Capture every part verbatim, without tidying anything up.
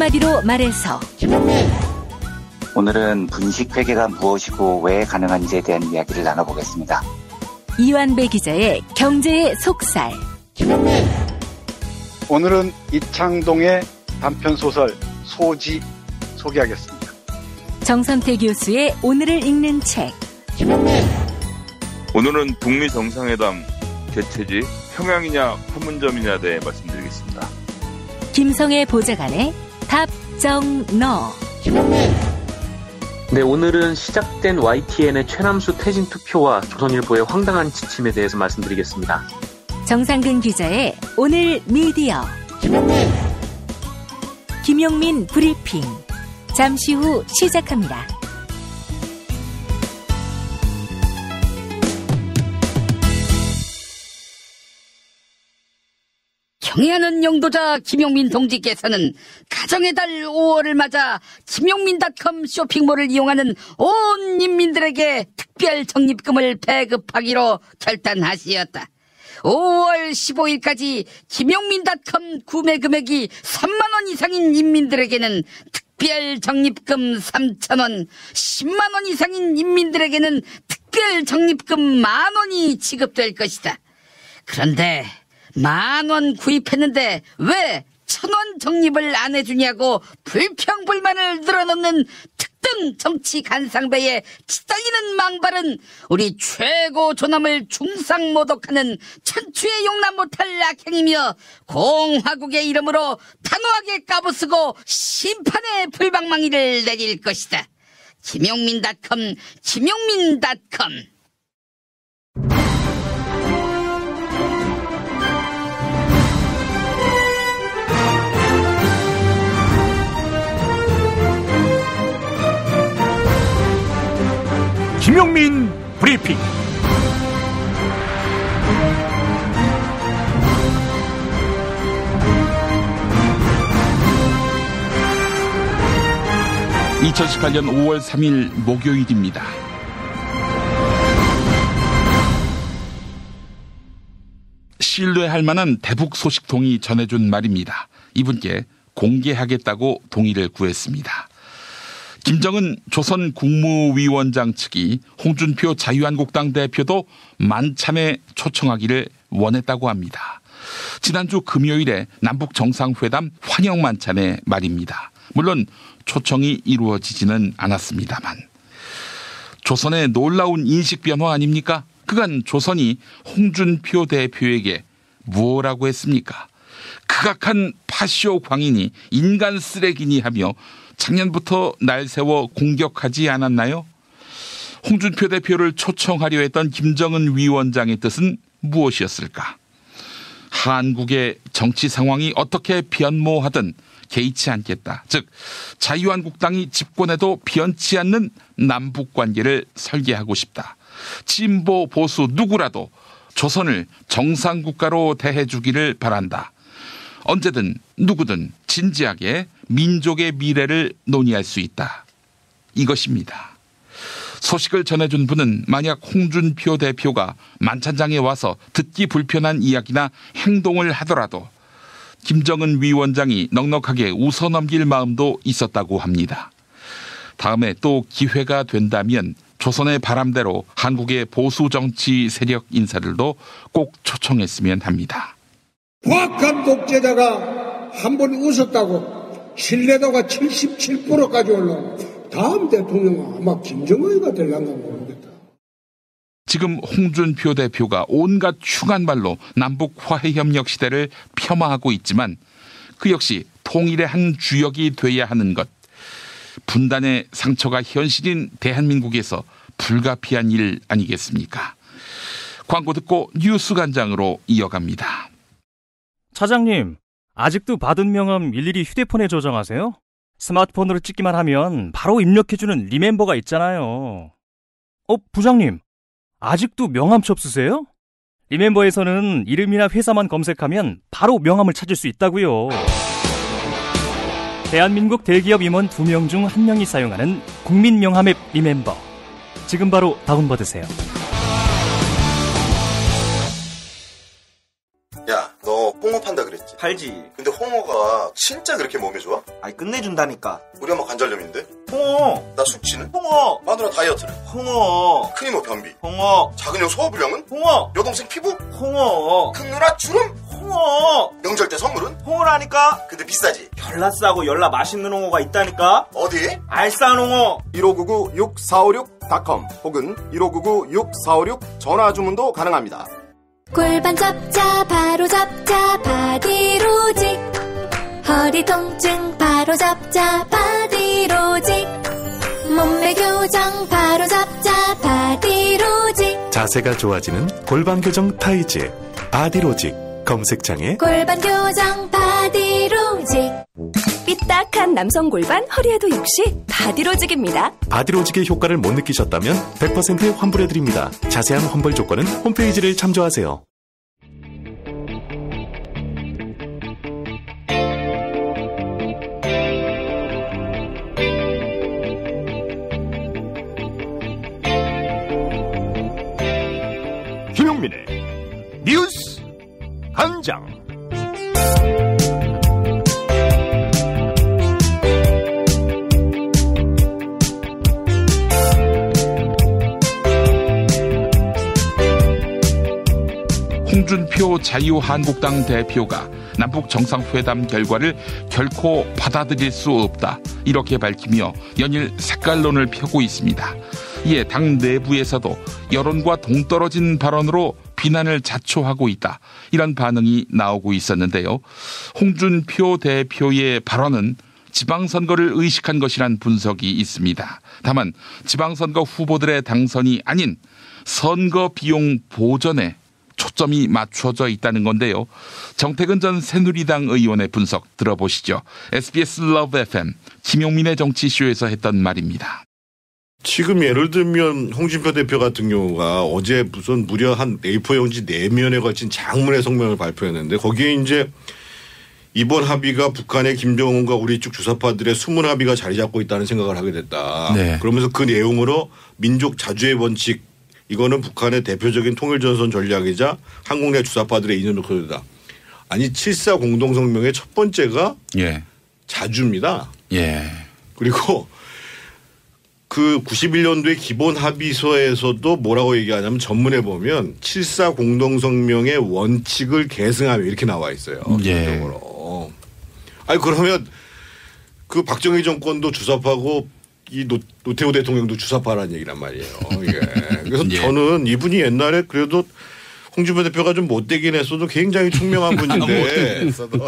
한마디로 말해서 김용민. 오늘은 분식회계가 무엇이고 왜 가능한지에 대한 이야기를 나눠보겠습니다. 이완배 기자의 경제의 속살. 김용민. 오늘은 이창동의 단편소설 소지 소개하겠습니다. 정선태 교수의 오늘을 읽는 책. 김용민. 오늘은 북미 정상회담 개최지 평양이냐 판문점이냐에 대해 말씀드리겠습니다. 김성애 보좌관의 답정너. 김용민. 네, 오늘은 시작된 와이티엔의 최남수 퇴진 투표와 조선일보의 황당한 지침에 대해서 말씀드리겠습니다. 정상근 기자의 오늘 미디어. 김용민. 김용민 브리핑. 잠시 후 시작합니다. 경애하는 영도자 김용민 동지께서는 가정의 달 오월을 맞아 김용민닷컴 쇼핑몰을 이용하는 온 인민들에게 특별 적립금을 배급하기로 결단하시었다. 오월 십오일까지 김용민닷컴 구매 금액이 삼만 원 이상인 인민들에게는 특별 적립금 삼천 원, 십만 원 이상인 인민들에게는 특별 적립금 만 원이 지급될 것이다. 그런데 만 원 구입했는데 왜 천 원 적립을 안 해주냐고 불평불만을 늘어놓는 특등 정치 간상배에 치달리는 망발은 우리 최고 존엄을 중상모독하는 천추에 용납 못할 악행이며 공화국의 이름으로 단호하게 까부쓰고 심판의 불방망이를 내릴 것이다. 김용민닷컴, 김용민닷컴. 김용민 브리핑. 이천십팔년 오월 삼일 목요일입니다. 신뢰할 만한 대북 소식통이 전해준 말입니다. 이분께 공개하겠다고 동의를 구했습니다. 김정은 조선 국무위원장 측이 홍준표 자유한국당 대표도 만참에 초청하기를 원했다고 합니다. 지난주 금요일에 남북 정상회담 환영 만찬의 말입니다. 물론 초청이 이루어지지는 않았습니다만. 조선의 놀라운 인식 변화 아닙니까? 그간 조선이 홍준표 대표에게 무엇라고 했습니까? 극악한 파쇼 광인이 인간 쓰레기니 하며 작년부터 날 세워 공격하지 않았나요? 홍준표 대표를 초청하려 했던 김정은 위원장의 뜻은 무엇이었을까? 한국의 정치 상황이 어떻게 변모하든 개의치 않겠다. 즉 자유한국당이 집권해도 변치 않는 남북관계를 설계하고 싶다. 진보 보수 누구라도 조선을 정상국가로 대해주기를 바란다. 언제든 누구든 진지하게 민족의 미래를 논의할 수 있다. 이것입니다. 소식을 전해준 분은 만약 홍준표 대표가 만찬장에 와서 듣기 불편한 이야기나 행동을 하더라도 김정은 위원장이 넉넉하게 웃어넘길 마음도 있었다고 합니다. 다음에 또 기회가 된다면 조선의 바람대로 한국의 보수 정치 세력 인사들도 꼭 초청했으면 합니다. 부악한 독재자가 한 번 웃었다고 신뢰도가 칠십칠 퍼센트까지 올라오고 다음 대통령은 아마 김정은이가 될란가 모르겠다. 지금 홍준표 대표가 온갖 흉한 말로 남북 화해협력 시대를 폄하하고 있지만 그 역시 통일의 한 주역이 돼야 하는 것. 분단의 상처가 현실인 대한민국에서 불가피한 일 아니겠습니까? 광고 듣고 뉴스 간장으로 이어갑니다. 차장님, 아직도 받은 명함 일일이 휴대폰에 저장하세요? 스마트폰으로 찍기만 하면 바로 입력해주는 리멤버가 있잖아요. 어, 부장님, 아직도 명함첩 쓰세요? 리멤버에서는 이름이나 회사만 검색하면 바로 명함을 찾을 수 있다고요. 대한민국 대기업 임원 두 명 중 한 명이 사용하는 국민 명함 앱 리멤버. 지금 바로 다운받으세요. 야, 너 뽕업한다 그랬지? 팔지. 근데 홍어가 진짜 그렇게 몸에 좋아? 아니 끝내준다니까. 우리 엄마 관절염인데? 홍어. 나 숙취는? 홍어. 마누라 다이어트는? 홍어. 큰이모 변비? 홍어. 작은 형 소화불량은? 홍어. 여동생 피부? 홍어. 큰 누나 주름? 홍어. 명절 때 선물은? 홍어라니까. 근데 비싸지? 열라 싸고 열라 맛있는 홍어가 있다니까. 어디? 알싸한 홍어. 일오구구 육사오육 닷컴 혹은 일오구구 육사오육 전화 주문도 가능합니다. 골반 잡자 바로 잡자 바디로직. 허리 통증 바로 잡자 바디로직. 몸매 교정 바로 잡자 바디로직. 자세가 좋아지는 골반 교정 타이즈 바디로직. 검색창에 골반 교정 바디로직. 삐딱한 남성 골반 허리에도 역시 바디로직입니다. 바디로직의 효과를 못 느끼셨다면 백 퍼센트 환불해드립니다. 자세한 환불 조건은 홈페이지를 참조하세요. 김용민의 뉴스 한장. 홍준표 자유한국당 대표가 남북 정상회담 결과를 결코 받아들일 수 없다, 이렇게 밝히며 연일 색깔론을 펴고 있습니다. 이에 당 내부에서도 여론과 동떨어진 발언으로 비난을 자초하고 있다, 이런 반응이 나오고 있었는데요. 홍준표 대표의 발언은 지방선거를 의식한 것이란 분석이 있습니다. 다만 지방선거 후보들의 당선이 아닌 선거 비용 보전에 초점이 맞춰져 있다는 건데요. 정태근 전 새누리당 의원의 분석 들어보시죠. 에스비에스 러브 에프엠 김용민의 정치쇼에서 했던 말입니다. 지금 예를 들면 홍준표 대표 같은 경우가 어제 무슨 무려 한 에이포 용지 네 면에 걸친 장문의 성명을 발표했는데, 거기에 이제 이번 합의가 북한의 김정은과 우리 쪽 주사파들의 숨은 합의가 자리 잡고 있다는 생각을 하게 됐다. 네. 그러면서 그 내용으로 민족 자주의 원칙, 이거는 북한의 대표적인 통일전선 전략이자 한국 내 주사파들의 이념 코드다. 아니 칠사 공동성명의 첫 번째가 예. 자주입니다. 예. 그리고 그 구십일 년도에 기본 합의서에서도 뭐라고 얘기하냐면 전문에 보면 칠사 공동성명의 원칙을 계승하며 이렇게 나와 있어요. 예. 아니 그러면 그 박정희 정권도 주사파고 이 노, 노태우 대통령도 주사파라는 얘기란 말이에요. 예. 그래서 예. 저는 이분이 옛날에 그래도 홍준표 대표가 좀 못되긴 했어도 굉장히 총명한 분인데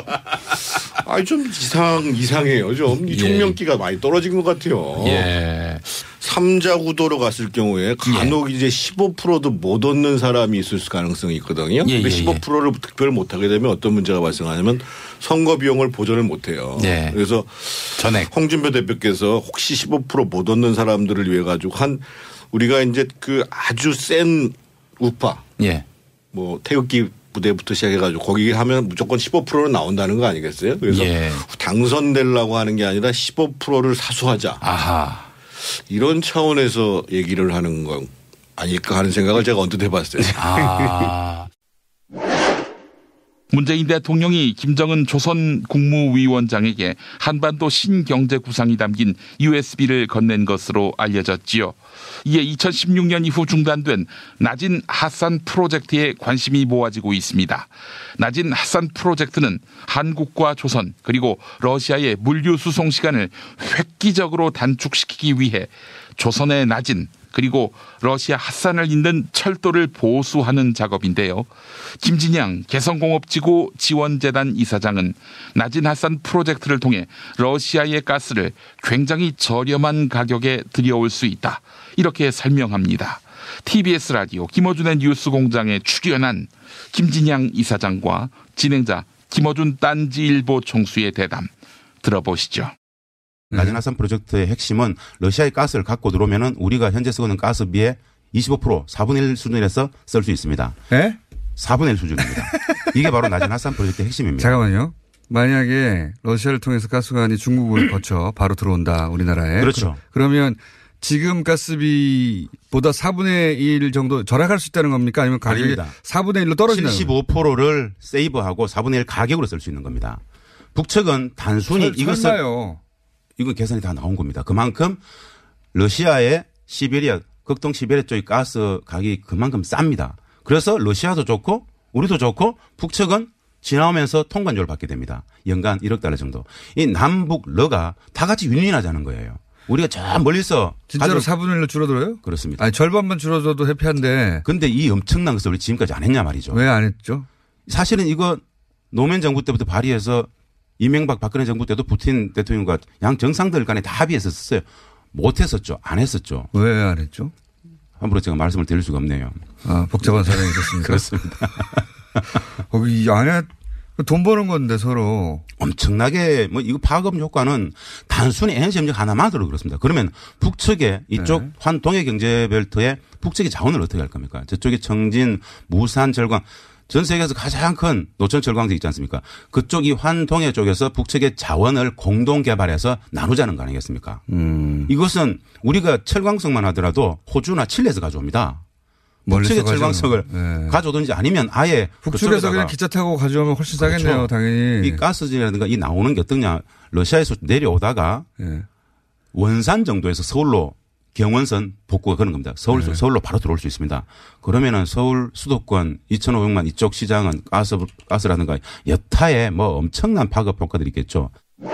아니 좀 이상 이상해요. 좀 이 총명기가 예. 많이 떨어진 것 같아요. 예. 삼자 구도로 갔을 경우에 간혹 예. 이제 십오 퍼센트도 못 얻는 사람이 있을 가능성이 있거든요. 예. 근데 십오 퍼센트를 득표를 못 하게 되면 어떤 문제가 발생하냐면 선거 비용을 보전을 못 해요. 예. 그래서 전액 홍준표 대표께서 혹시 십오 퍼센트 못 얻는 사람들을 위해 가지고 한 우리가 이제 그 아주 센 우파 예. 뭐 태극기 부대부터 시작해가지고 거기 하면 무조건 십오 퍼센트는 나온다는 거 아니겠어요? 그래서 예. 당선되려고 하는 게 아니라 십오 퍼센트를 사수하자. 아하. 이런 차원에서 얘기를 하는 건 아닐까 하는 생각을 제가 언뜻 해봤어요. 아. 문재인 대통령이 김정은 조선 국무위원장에게 한반도 신경제 구상이 담긴 유에스비를 건넨 것으로 알려졌지요. 이에 이천십육 년 이후 중단된 나진 핫산 프로젝트에 관심이 모아지고 있습니다. 나진 핫산 프로젝트는 한국과 조선 그리고 러시아의 물류 수송 시간을 획기적으로 단축시키기 위해 조선의 나진 그리고 러시아 핫산을 잇는 철도를 보수하는 작업인데요. 김진양 개성공업지구 지원재단 이사장은 나진 핫산 프로젝트를 통해 러시아의 가스를 굉장히 저렴한 가격에 들여올 수 있다, 이렇게 설명합니다. 티비에스 라디오 김어준의 뉴스공장에 출연한 김진양 이사장과 진행자 김어준 딴지일보 총수의 대담 들어보시죠. 나진 핫산 프로젝트의 핵심은 러시아의 가스를 갖고 들어오면은 우리가 현재 쓰고 있는 가스비의 이십오 퍼센트 사분의 일 수준에서 쓸 수 있습니다. 네? 사분의 일 수준입니다. 이게 바로 나진 핫산 프로젝트의 핵심입니다. 잠깐만요. 만약에 러시아를 통해서 가스관이 중국을 거쳐 바로 들어온다, 우리나라에. 그렇죠. 그러면 지금 가스비보다 사분의 일 정도 절약할 수 있다는 겁니까? 아니면 가격이 아닙니다. 사분의 일로 떨어지는 칠십오 퍼센트를 세이브하고 사분의 일 가격으로 쓸 수 있는 겁니다. 북측은 단순히 설, 이것을 설마요. 이건 계산이 다 나온 겁니다. 그만큼 러시아의 시베리아 극동 시베리아 쪽의 가스 가격이 그만큼 쌉니다. 그래서 러시아도 좋고 우리도 좋고 북측은 지나오면서 통관료를 받게 됩니다. 연간 일억 달러 정도. 이 남북 러가 다 같이 윈윈하자는 거예요. 우리가 저 멀리서 진짜로 가족... 사분의 일로 줄어들어요? 그렇습니다. 아니 절반만 줄어들어도 해피한데. 근데 이 엄청난 것을 우리 지금까지 안 했냐 말이죠. 왜 안 했죠? 사실은 이거 노무현 정부 때부터 발의해서 이명박 박근혜 정부 때도 푸틴 대통령과 양 정상들 간에 다 합의했었어요. 못 했었죠. 안 했었죠. 왜 안 했죠? 함부로 제가 말씀을 드릴 수가 없네요. 아, 복잡한 사정이 있었습니다. 그렇습니다. 거기 안에 돈 버는 건데 서로. 엄청나게 뭐 이거 파급 효과는 단순히 에너지 협력 하나만으로 그렇습니다. 그러면 북측에 이쪽 네. 환 동해 경제벨트에 북측의 자원을 어떻게 할 겁니까? 저쪽에 청진, 무산, 절광. 전 세계에서 가장 큰 노천 철광석 있지 않습니까? 그쪽이 환동해 쪽에서 북측의 자원을 공동 개발해서 나누자는 거 아니겠습니까? 음. 이것은 우리가 철광석만 하더라도 호주나 칠레에서 가져옵니다. 북측의 철광석을 네. 가져오든지 아니면 아예 북측에서 그냥 기차 타고 가져오면 훨씬 그렇죠. 싸겠네요. 당연히. 이 가스진이라든가 이 나오는 게 어떠냐. 러시아에서 내려오다가 네. 원산 정도에서 서울로 경원선 복구가 그런 겁니다. 서울, 네. 서울로 바로 들어올 수 있습니다. 그러면은 서울 수도권 이천오백만 이쪽 시장은 가스, 가스라든가 여타의 뭐 엄청난 파급 효과들이 있겠죠.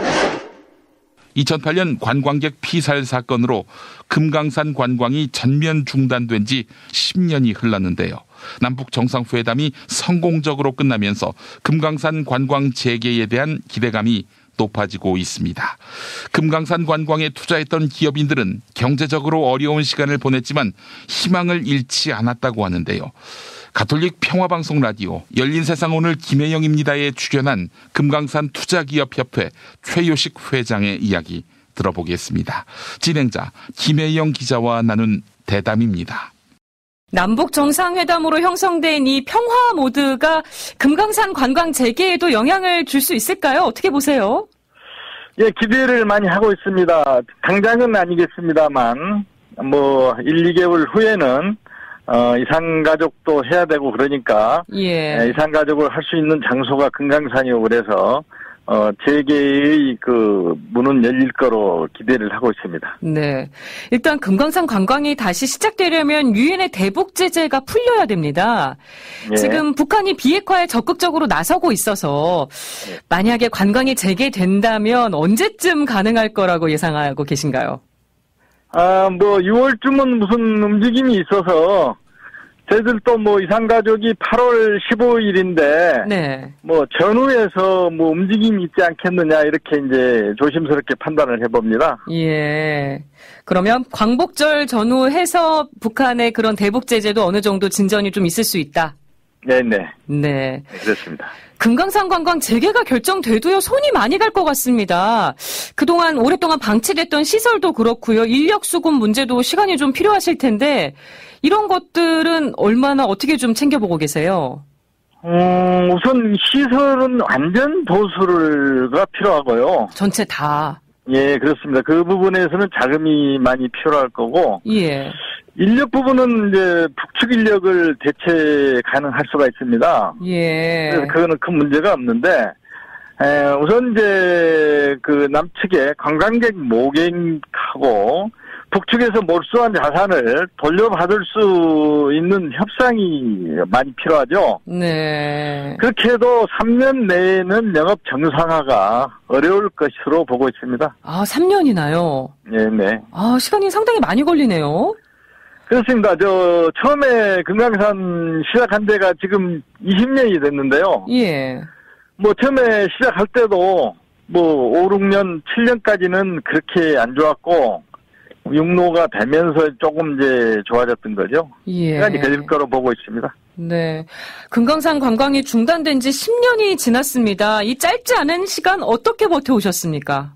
이천팔 년 관광객 피살 사건으로 금강산 관광이 전면 중단된 지 십 년이 흘렀는데요. 남북 정상회담이 성공적으로 끝나면서 금강산 관광 재개에 대한 기대감이 높아지고 있습니다. 금강산 관광에 투자했던 기업인들은 경제적으로 어려운 시간을 보냈지만 희망을 잃지 않았다고 하는데요. 가톨릭 평화방송 라디오 열린세상 오늘 김혜영입니다에 출연한 금강산 투자기업협회 최요식 회장의 이야기 들어보겠습니다. 진행자 김혜영 기자와 나눈 대담입니다. 남북 정상회담으로 형성된 이 평화 모드가 금강산 관광 재개에도 영향을 줄 수 있을까요? 어떻게 보세요? 예, 기대를 많이 하고 있습니다. 당장은 아니겠습니다만 뭐 일, 이 개월 후에는 어, 이산가족도 해야 되고 그러니까 예. 이산가족을 할 수 있는 장소가 금강산이고 그래서 어, 재개의 그 문은 열릴 거로 기대를 하고 있습니다. 네. 일단 금강산 관광이 다시 시작되려면 유엔의 대북 제재가 풀려야 됩니다. 예. 지금 북한이 비핵화에 적극적으로 나서고 있어서 만약에 관광이 재개된다면 언제쯤 가능할 거라고 예상하고 계신가요? 아, 뭐 유월쯤은 무슨 움직임이 있어서 저희들도 뭐 이산가족이 팔월 십오일인데 네. 뭐 전후에서 뭐 움직임이 있지 않겠느냐 이렇게 이제 조심스럽게 판단을 해봅니다. 예. 그러면 광복절 전후해서 북한의 그런 대북 제재도 어느 정도 진전이 좀 있을 수 있다. 네네. 네. 네, 그렇습니다. 금강산 관광 재개가 결정돼도요 손이 많이 갈 것 같습니다. 그동안 오랫동안 방치됐던 시설도 그렇고요. 인력 수급 문제도 시간이 좀 필요하실 텐데 이런 것들은 얼마나 어떻게 좀 챙겨보고 계세요? 음, 우선 시설은 완전 보수가 필요하고요. 전체 다. 예, 그렇습니다. 그 부분에서는 자금이 많이 필요할 거고. 예. 인력 부분은 이제 북측 인력을 대체 가능할 수가 있습니다. 예. 그래서 그거는 큰 문제가 없는데, 에, 우선 이제 그 남측에 관광객 모객하고 북측에서 몰수한 자산을 돌려받을 수 있는 협상이 많이 필요하죠. 네. 그렇게 해도 삼 년 내에는 영업 정상화가 어려울 것으로 보고 있습니다. 아, 삼 년이나요? 네네. 아, 시간이 상당히 많이 걸리네요. 그렇습니다. 저 처음에 금강산 시작한 데가 지금 이십 년이 됐는데요. 예. 뭐 처음에 시작할 때도 뭐 오, 육 년, 칠 년까지는 그렇게 안 좋았고 육로가 되면서 조금 이제 좋아졌던 거죠. 예. 시간이 걸릴 거로 보고 있습니다. 네. 금강산 관광이 중단된 지 십 년이 지났습니다. 이 짧지 않은 시간 어떻게 버텨오셨습니까?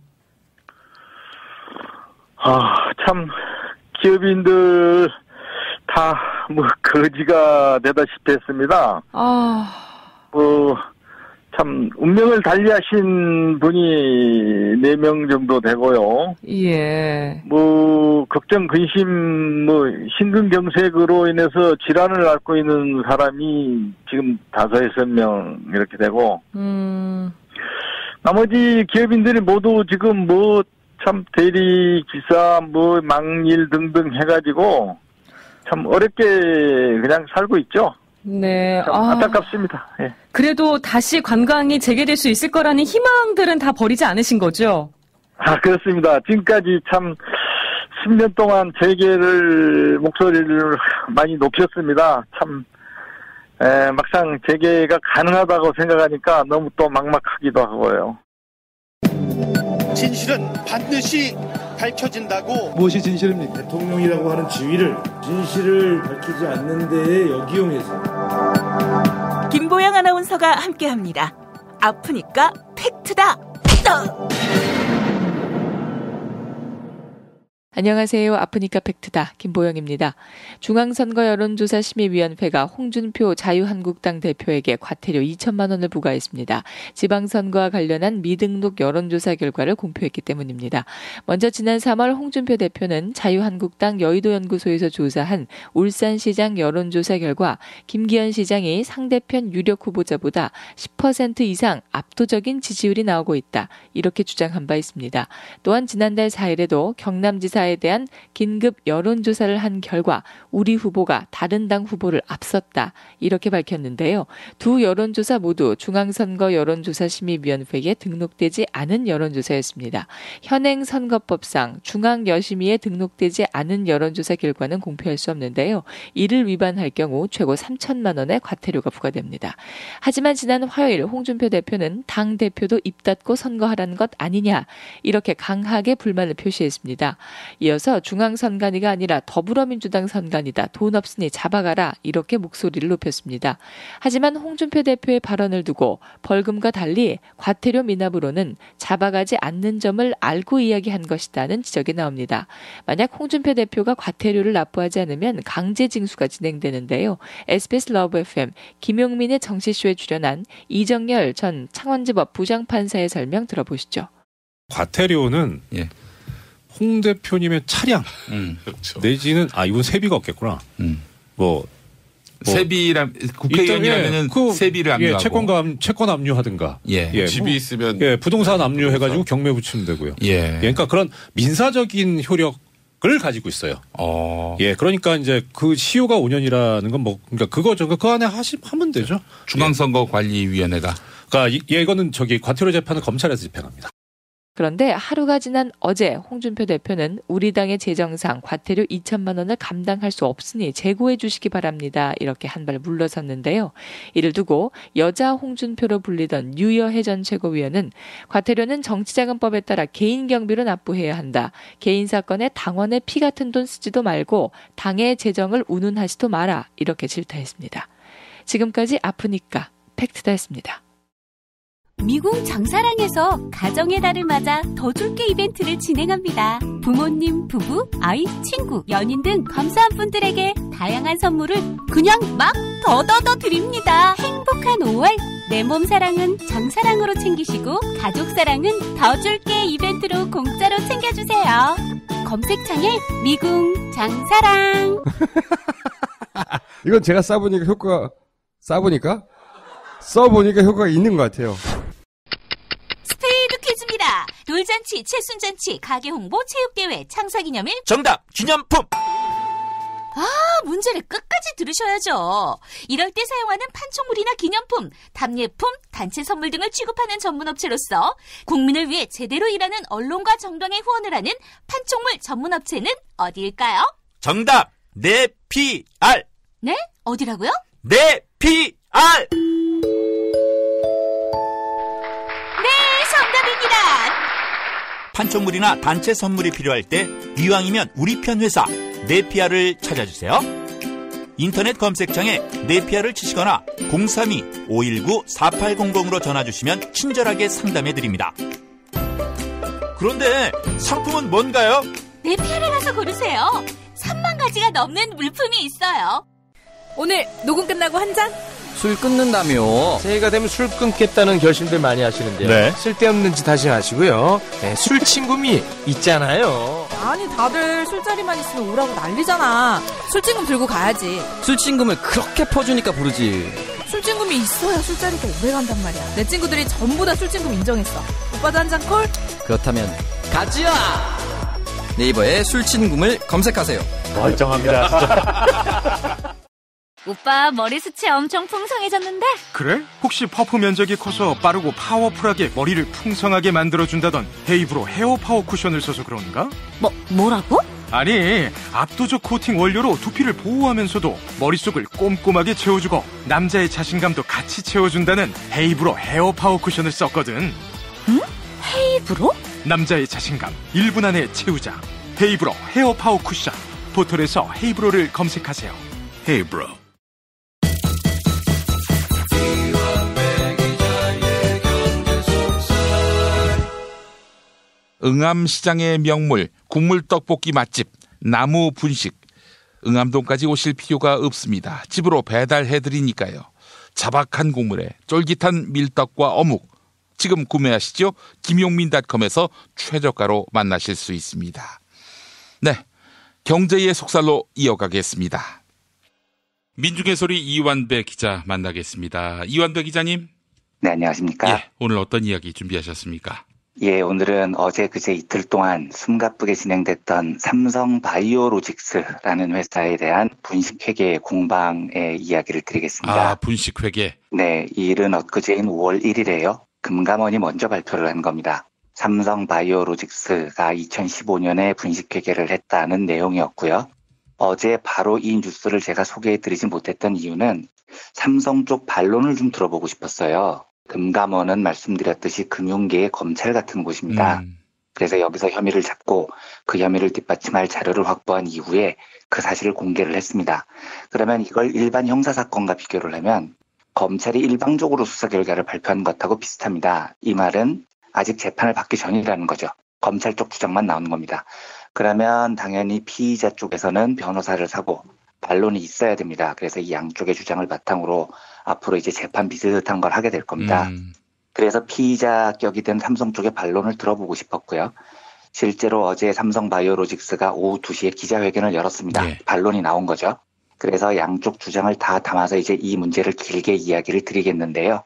아, 참 기업인들 다 뭐 거지가 되다시피 했습니다. 아. 뭐 참 운명을 달리하신 분이 네 명 정도 되고요. 예. 뭐 걱정, 근심, 뭐 심근경색으로 인해서 질환을 앓고 있는 사람이 지금 다섯 여섯 명 이렇게 되고, 음. 나머지 기업인들이 모두 지금 뭐 참 대리, 기사, 뭐 망일 등등 해가지고 참 어렵게 그냥 살고 있죠. 네. 참 아. 안타깝습니다. 예. 그래도 다시 관광이 재개될 수 있을 거라는 희망들은 다 버리지 않으신 거죠? 아, 그렇습니다. 지금까지 참 십 년 동안 재개를 목소리를 많이 높였습니다. 참 에, 막상 재개가 가능하다고 생각하니까 너무 또 막막하기도 하고요. 진실은 반드시 밝혀진다고. 무엇이 진실입니까? 대통령이라고 하는 지위를 진실을 밝히지 않는 데에 역이용해서. 김보영 아나운서가 함께합니다. 아프니까 팩트다. 안녕하세요. 아프니까 팩트다. 김보영입니다. 중앙선거 여론조사심의위원회가 홍준표 자유한국당 대표에게 과태료 이천만 원을 부과했습니다. 지방선거와 관련한 미등록 여론조사 결과를 공표했기 때문입니다. 먼저 지난 삼월 홍준표 대표는 자유한국당 여의도연구소에서 조사한 울산시장 여론조사 결과 김기현 시장이 상대편 유력 후보자보다 십 퍼센트 이상 압도적인 지지율이 나오고 있다. 이렇게 주장한 바 있습니다. 또한 지난달 사일에도 경남지사 에 대한 긴급 여론조사를 한 결과 우리 후보가 다른 당 후보를 앞섰다. 이렇게 밝혔는데요. 두 여론조사 모두 중앙선거 여론조사심의위원회에 등록되지 않은 여론조사였습니다. 현행 선거법상 중앙여심위에 등록되지 않은 여론조사 결과는 공표할 수 없는데요. 이를 위반할 경우 최고 삼천만 원의 과태료가 부과됩니다. 하지만 지난 화요일 홍준표 대표는 당 대표도 입 닫고 선거하라는 것 아니냐. 이렇게 강하게 불만을 표시했습니다. 이어서 중앙선관위가 아니라 더불어민주당 선관위다. 돈 없으니 잡아가라. 이렇게 목소리를 높였습니다. 하지만 홍준표 대표의 발언을 두고 벌금과 달리 과태료 미납으로는 잡아가지 않는 점을 알고 이야기한 것이다는 지적이 나옵니다. 만약 홍준표 대표가 과태료를 납부하지 않으면 강제 징수가 진행되는데요. 에스비에스 러브 에프엠 김용민의 정치쇼에 출연한 이정열 전 창원지법 부장판사의 설명 들어보시죠. 과태료는 예. 홍 대표님의 차량 음. 그렇죠. 내지는 아 이건 세비가 없겠구나. 음. 뭐, 뭐 세비라 국회의원이라면은 예, 그, 세비를 압류하고 예, 채권 감 채권 압류하든가. 예. 예, 집이 뭐, 있으면 예, 부동산 압류해가지고 경매 붙이면 되고요. 예. 예. 그러니까 그런 민사적인 효력을 가지고 있어요. 어. 예, 그러니까 이제 그 시효가 오 년이라는 건 뭐 그러니까 그거죠. 그 안에 하시 하면 되죠. 중앙선거관리위원회가. 그러니까 예, 이거는 저기 과태료 재판은 검찰에서 집행합니다. 그런데 하루가 지난 어제 홍준표 대표는 우리 당의 재정상 과태료 이천만 원을 감당할 수 없으니 재고해 주시기 바랍니다. 이렇게 한 발 물러섰는데요. 이를 두고 여자 홍준표로 불리던 유여해 전 최고위원은 과태료는 정치자금법에 따라 개인 경비로 납부해야 한다. 개인 사건에 당원의 피 같은 돈 쓰지도 말고 당의 재정을 운운하지도 마라. 이렇게 질타했습니다. 지금까지 아프니까 팩트다였습니다. 미궁 장사랑에서 가정의 달을 맞아 더 줄게 이벤트를 진행합니다. 부모님, 부부, 아이, 친구, 연인 등 감사한 분들에게 다양한 선물을 그냥 막 더더더 드립니다. 행복한 오월, 내 몸 사랑은 장사랑으로 챙기시고 가족 사랑은 더 줄게 이벤트로 공짜로 챙겨주세요. 검색창에 미궁 장사랑. 이건 제가 싸보니까 효과가 싸보니까 써보니까 효과가 있는 것 같아요. 스페이드 퀴즈입니다. 돌잔치, 칠순잔치, 가게홍보, 체육대회, 창사기념일. 정답! 기념품! 아, 문제를 끝까지 들으셔야죠. 이럴 때 사용하는 판촉물이나 기념품, 답례품, 단체 선물 등을 취급하는 전문업체로서 국민을 위해 제대로 일하는 언론과 정당에 후원을 하는 판촉물 전문업체는 어디일까요? 정답! 네피알! 네? 어디라고요? 네피알! 판촉물이나 단체 선물이 필요할 때 이왕이면 우리 편 회사 네피아를 찾아주세요. 인터넷 검색창에 네피아를 치시거나 공삼이 오일구 사팔공공으로 전화주시면 친절하게 상담해드립니다. 그런데 상품은 뭔가요? 네피아를 가서 고르세요. 삼만 가지가 넘는 물품이 있어요. 오늘 녹음 끝나고 한 잔? 술 끊는다며. 새해가 되면 술 끊겠다는 결심들 많이 하시는데요. 네. 쓸데없는 짓 하지 마시고요. 네, 술 친구미 있잖아요. 아니 다들 술자리만 있으면 오라고 난리잖아. 술친금 들고 가야지. 술친금을 그렇게 퍼주니까 부르지. 술친금이 있어야 술자리가 오래 간단 말이야. 내 친구들이 전부 다 술친금 인정했어. 오빠도 한 잔 콜? 그렇다면 가지야. 네이버에 술친금을 검색하세요. 멀쩡합니다 진짜. 오빠 머리숱이 엄청 풍성해졌는데? 그래? 혹시 퍼프 면적이 커서 빠르고 파워풀하게 머리를 풍성하게 만들어준다던 헤이브로 헤어 파워 쿠션을 써서 그런가? 뭐, 뭐라고? 아니, 압도적 코팅 원료로 두피를 보호하면서도 머릿속을 꼼꼼하게 채워주고 남자의 자신감도 같이 채워준다는 헤이브로 헤어 파워 쿠션을 썼거든. 응? 헤이브로? 남자의 자신감 일 분 안에 채우자. 헤이브로 헤어 파워 쿠션. 포털에서 헤이브로를 검색하세요. 헤이브로. 응암시장의 명물 국물떡볶이 맛집 나무 분식. 응암동까지 오실 필요가 없습니다. 집으로 배달해드리니까요. 자박한 국물에 쫄깃한 밀떡과 어묵. 지금 구매하시죠. 김용민닷컴에서 최저가로 만나실 수 있습니다. 네, 경제의 속살로 이어가겠습니다. 민중의 소리 이완배 기자 만나겠습니다. 이완배 기자님. 네, 안녕하십니까. 예, 오늘 어떤 이야기 준비하셨습니까? 예, 오늘은 어제 그제 이틀 동안 숨가쁘게 진행됐던 삼성 바이오로직스라는 회사에 대한 분식회계 공방의 이야기를 드리겠습니다. 아, 분식회계. 네, 이 일은 엊그제인 오월 일일에요. 금감원이 먼저 발표를 한 겁니다. 삼성 바이오로직스가 이천십오 년에 분식회계를 했다는 내용이었고요. 어제 바로 이 뉴스를 제가 소개해드리지 못했던 이유는 삼성 쪽 반론을 좀 들어보고 싶었어요. 금감원은 말씀드렸듯이 금융계의 검찰 같은 곳입니다. 음. 그래서 여기서 혐의를 잡고 그 혐의를 뒷받침할 자료를 확보한 이후에 그 사실을 공개를 했습니다. 그러면 이걸 일반 형사사건과 비교를 하면 검찰이 일방적으로 수사 결과를 발표한 것하고 비슷합니다. 이 말은 아직 재판을 받기 전이라는 거죠. 검찰 쪽 주장만 나오는 겁니다. 그러면 당연히 피의자 쪽에서는 변호사를 사고 반론이 있어야 됩니다. 그래서 이 양쪽의 주장을 바탕으로 앞으로 이제 재판 비슷한 걸 하게 될 겁니다. 음. 그래서 피의자 격이 된 삼성 쪽의 반론을 들어보고 싶었고요. 실제로 어제 삼성 바이오로직스가 오후 두 시에 기자회견을 열었습니다. 네. 반론이 나온 거죠. 그래서 양쪽 주장을 다 담아서 이제 이 문제를 길게 이야기를 드리겠는데요.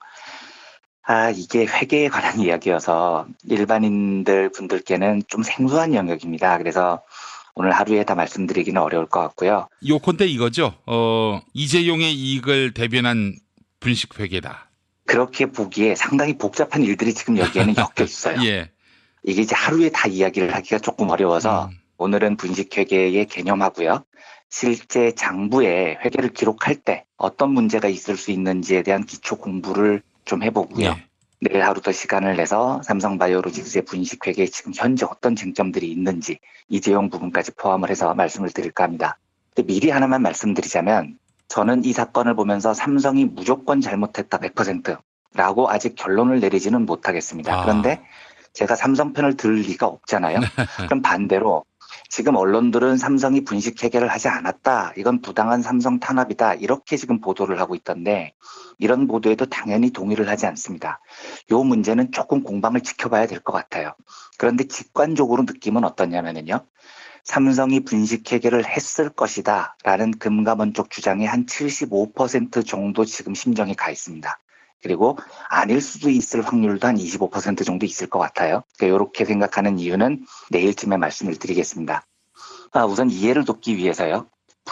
아, 이게 회계에 관한 이야기여서 일반인들 분들께는 좀 생소한 영역입니다. 그래서 오늘 하루에 다 말씀드리기는 어려울 것 같고요. 요컨대 이거죠. 어, 이재용의 이익을 대변한 분식회계다. 그렇게 보기에 상당히 복잡한 일들이 지금 여기에는 엮여 있어요. 예. 이게 이제 하루에 다 이야기를 하기가 조금 어려워서 음. 오늘은 분식회계의 개념하고요. 실제 장부에 회계를 기록할 때 어떤 문제가 있을 수 있는지에 대한 기초 공부를 좀 해보고요. 예. 내일 하루 더 시간을 내서 삼성바이오로직스의 분식회계에 지금 현재 어떤 쟁점들이 있는지 이재용 부분까지 포함을 해서 말씀을 드릴까 합니다. 근데 미리 하나만 말씀드리자면 저는 이 사건을 보면서 삼성이 무조건 잘못했다 백 퍼센트라고 아직 결론을 내리지는 못하겠습니다. 아. 그런데 제가 삼성 편을 들 리가 없잖아요. 그럼 반대로 지금 언론들은 삼성이 분식회계를 하지 않았다. 이건 부당한 삼성 탄압이다. 이렇게 지금 보도를 하고 있던데 이런 보도에도 당연히 동의를 하지 않습니다. 이 문제는 조금 공방을 지켜봐야 될 것 같아요. 그런데 직관적으로 느낌은 어떠냐면요. 삼성이 분식회계를 했을 것이다. 라는 금감원 쪽 주장에 한 칠십오 퍼센트 정도 지금 심정이 가 있습니다. 그리고 아닐 수도 있을 확률도 한 이십오 퍼센트 정도 있을 것 같아요. 그러니까 이렇게 생각하는 이유는 내일쯤에 말씀을 드리겠습니다. 아, 우선 이해를 돕기 위해서요.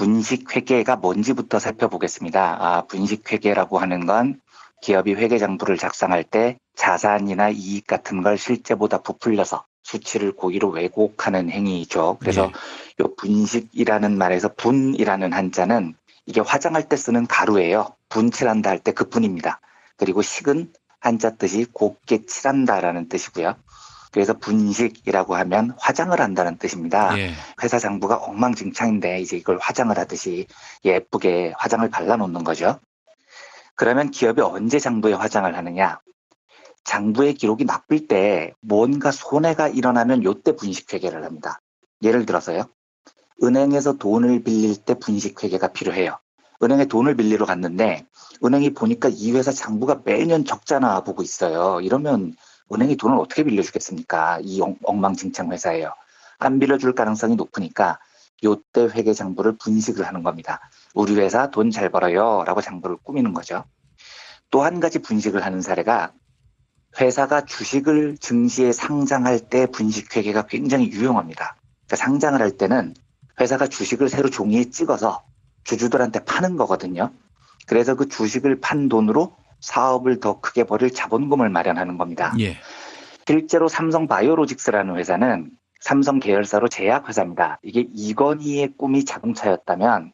분식회계가 뭔지부터 살펴보겠습니다. 아, 분식회계라고 하는 건 기업이 회계장부를 작성할 때 자산이나 이익 같은 걸 실제보다 부풀려서 수치를 고의로 왜곡하는 행위이죠. 그래서 네. 이 분식이라는 말에서 분이라는 한자는 이게 화장할 때 쓰는 가루예요. 분칠한다 할 때 그 분입니다. 그리고 식은 한자 뜻이 곱게 칠한다라는 뜻이고요. 그래서 분식이라고 하면 화장을 한다는 뜻입니다. 예. 회사 장부가 엉망진창인데 이제 이걸 화장을 하듯이 예쁘게 화장을 발라놓는 거죠. 그러면 기업이 언제 장부에 화장을 하느냐? 장부의 기록이 나쁠 때 뭔가 손해가 일어나면 요때 분식회계를 합니다. 예를 들어서요. 은행에서 돈을 빌릴 때 분식회계가 필요해요. 은행에 돈을 빌리러 갔는데 은행이 보니까 이 회사 장부가 매년 적자나 보고 있어요. 이러면 은행이 돈을 어떻게 빌려주겠습니까? 이 엉망진창 회사예요. 안 빌려줄 가능성이 높으니까 요때 회계 장부를 분식을 하는 겁니다. 우리 회사 돈 잘 벌어요 라고 장부를 꾸미는 거죠. 또 한 가지 분식을 하는 사례가 회사가 주식을 증시에 상장할 때 분식회계가 굉장히 유용합니다. 그러니까 상장을 할 때는 회사가 주식을 새로 종이에 찍어서 주주들한테 파는 거거든요. 그래서 그 주식을 판 돈으로 사업을 더 크게 벌일 자본금을 마련하는 겁니다. 예. 실제로 삼성바이오로직스라는 회사는 삼성 계열사로 제약회사입니다. 이게 이건희의 꿈이 자동차였다면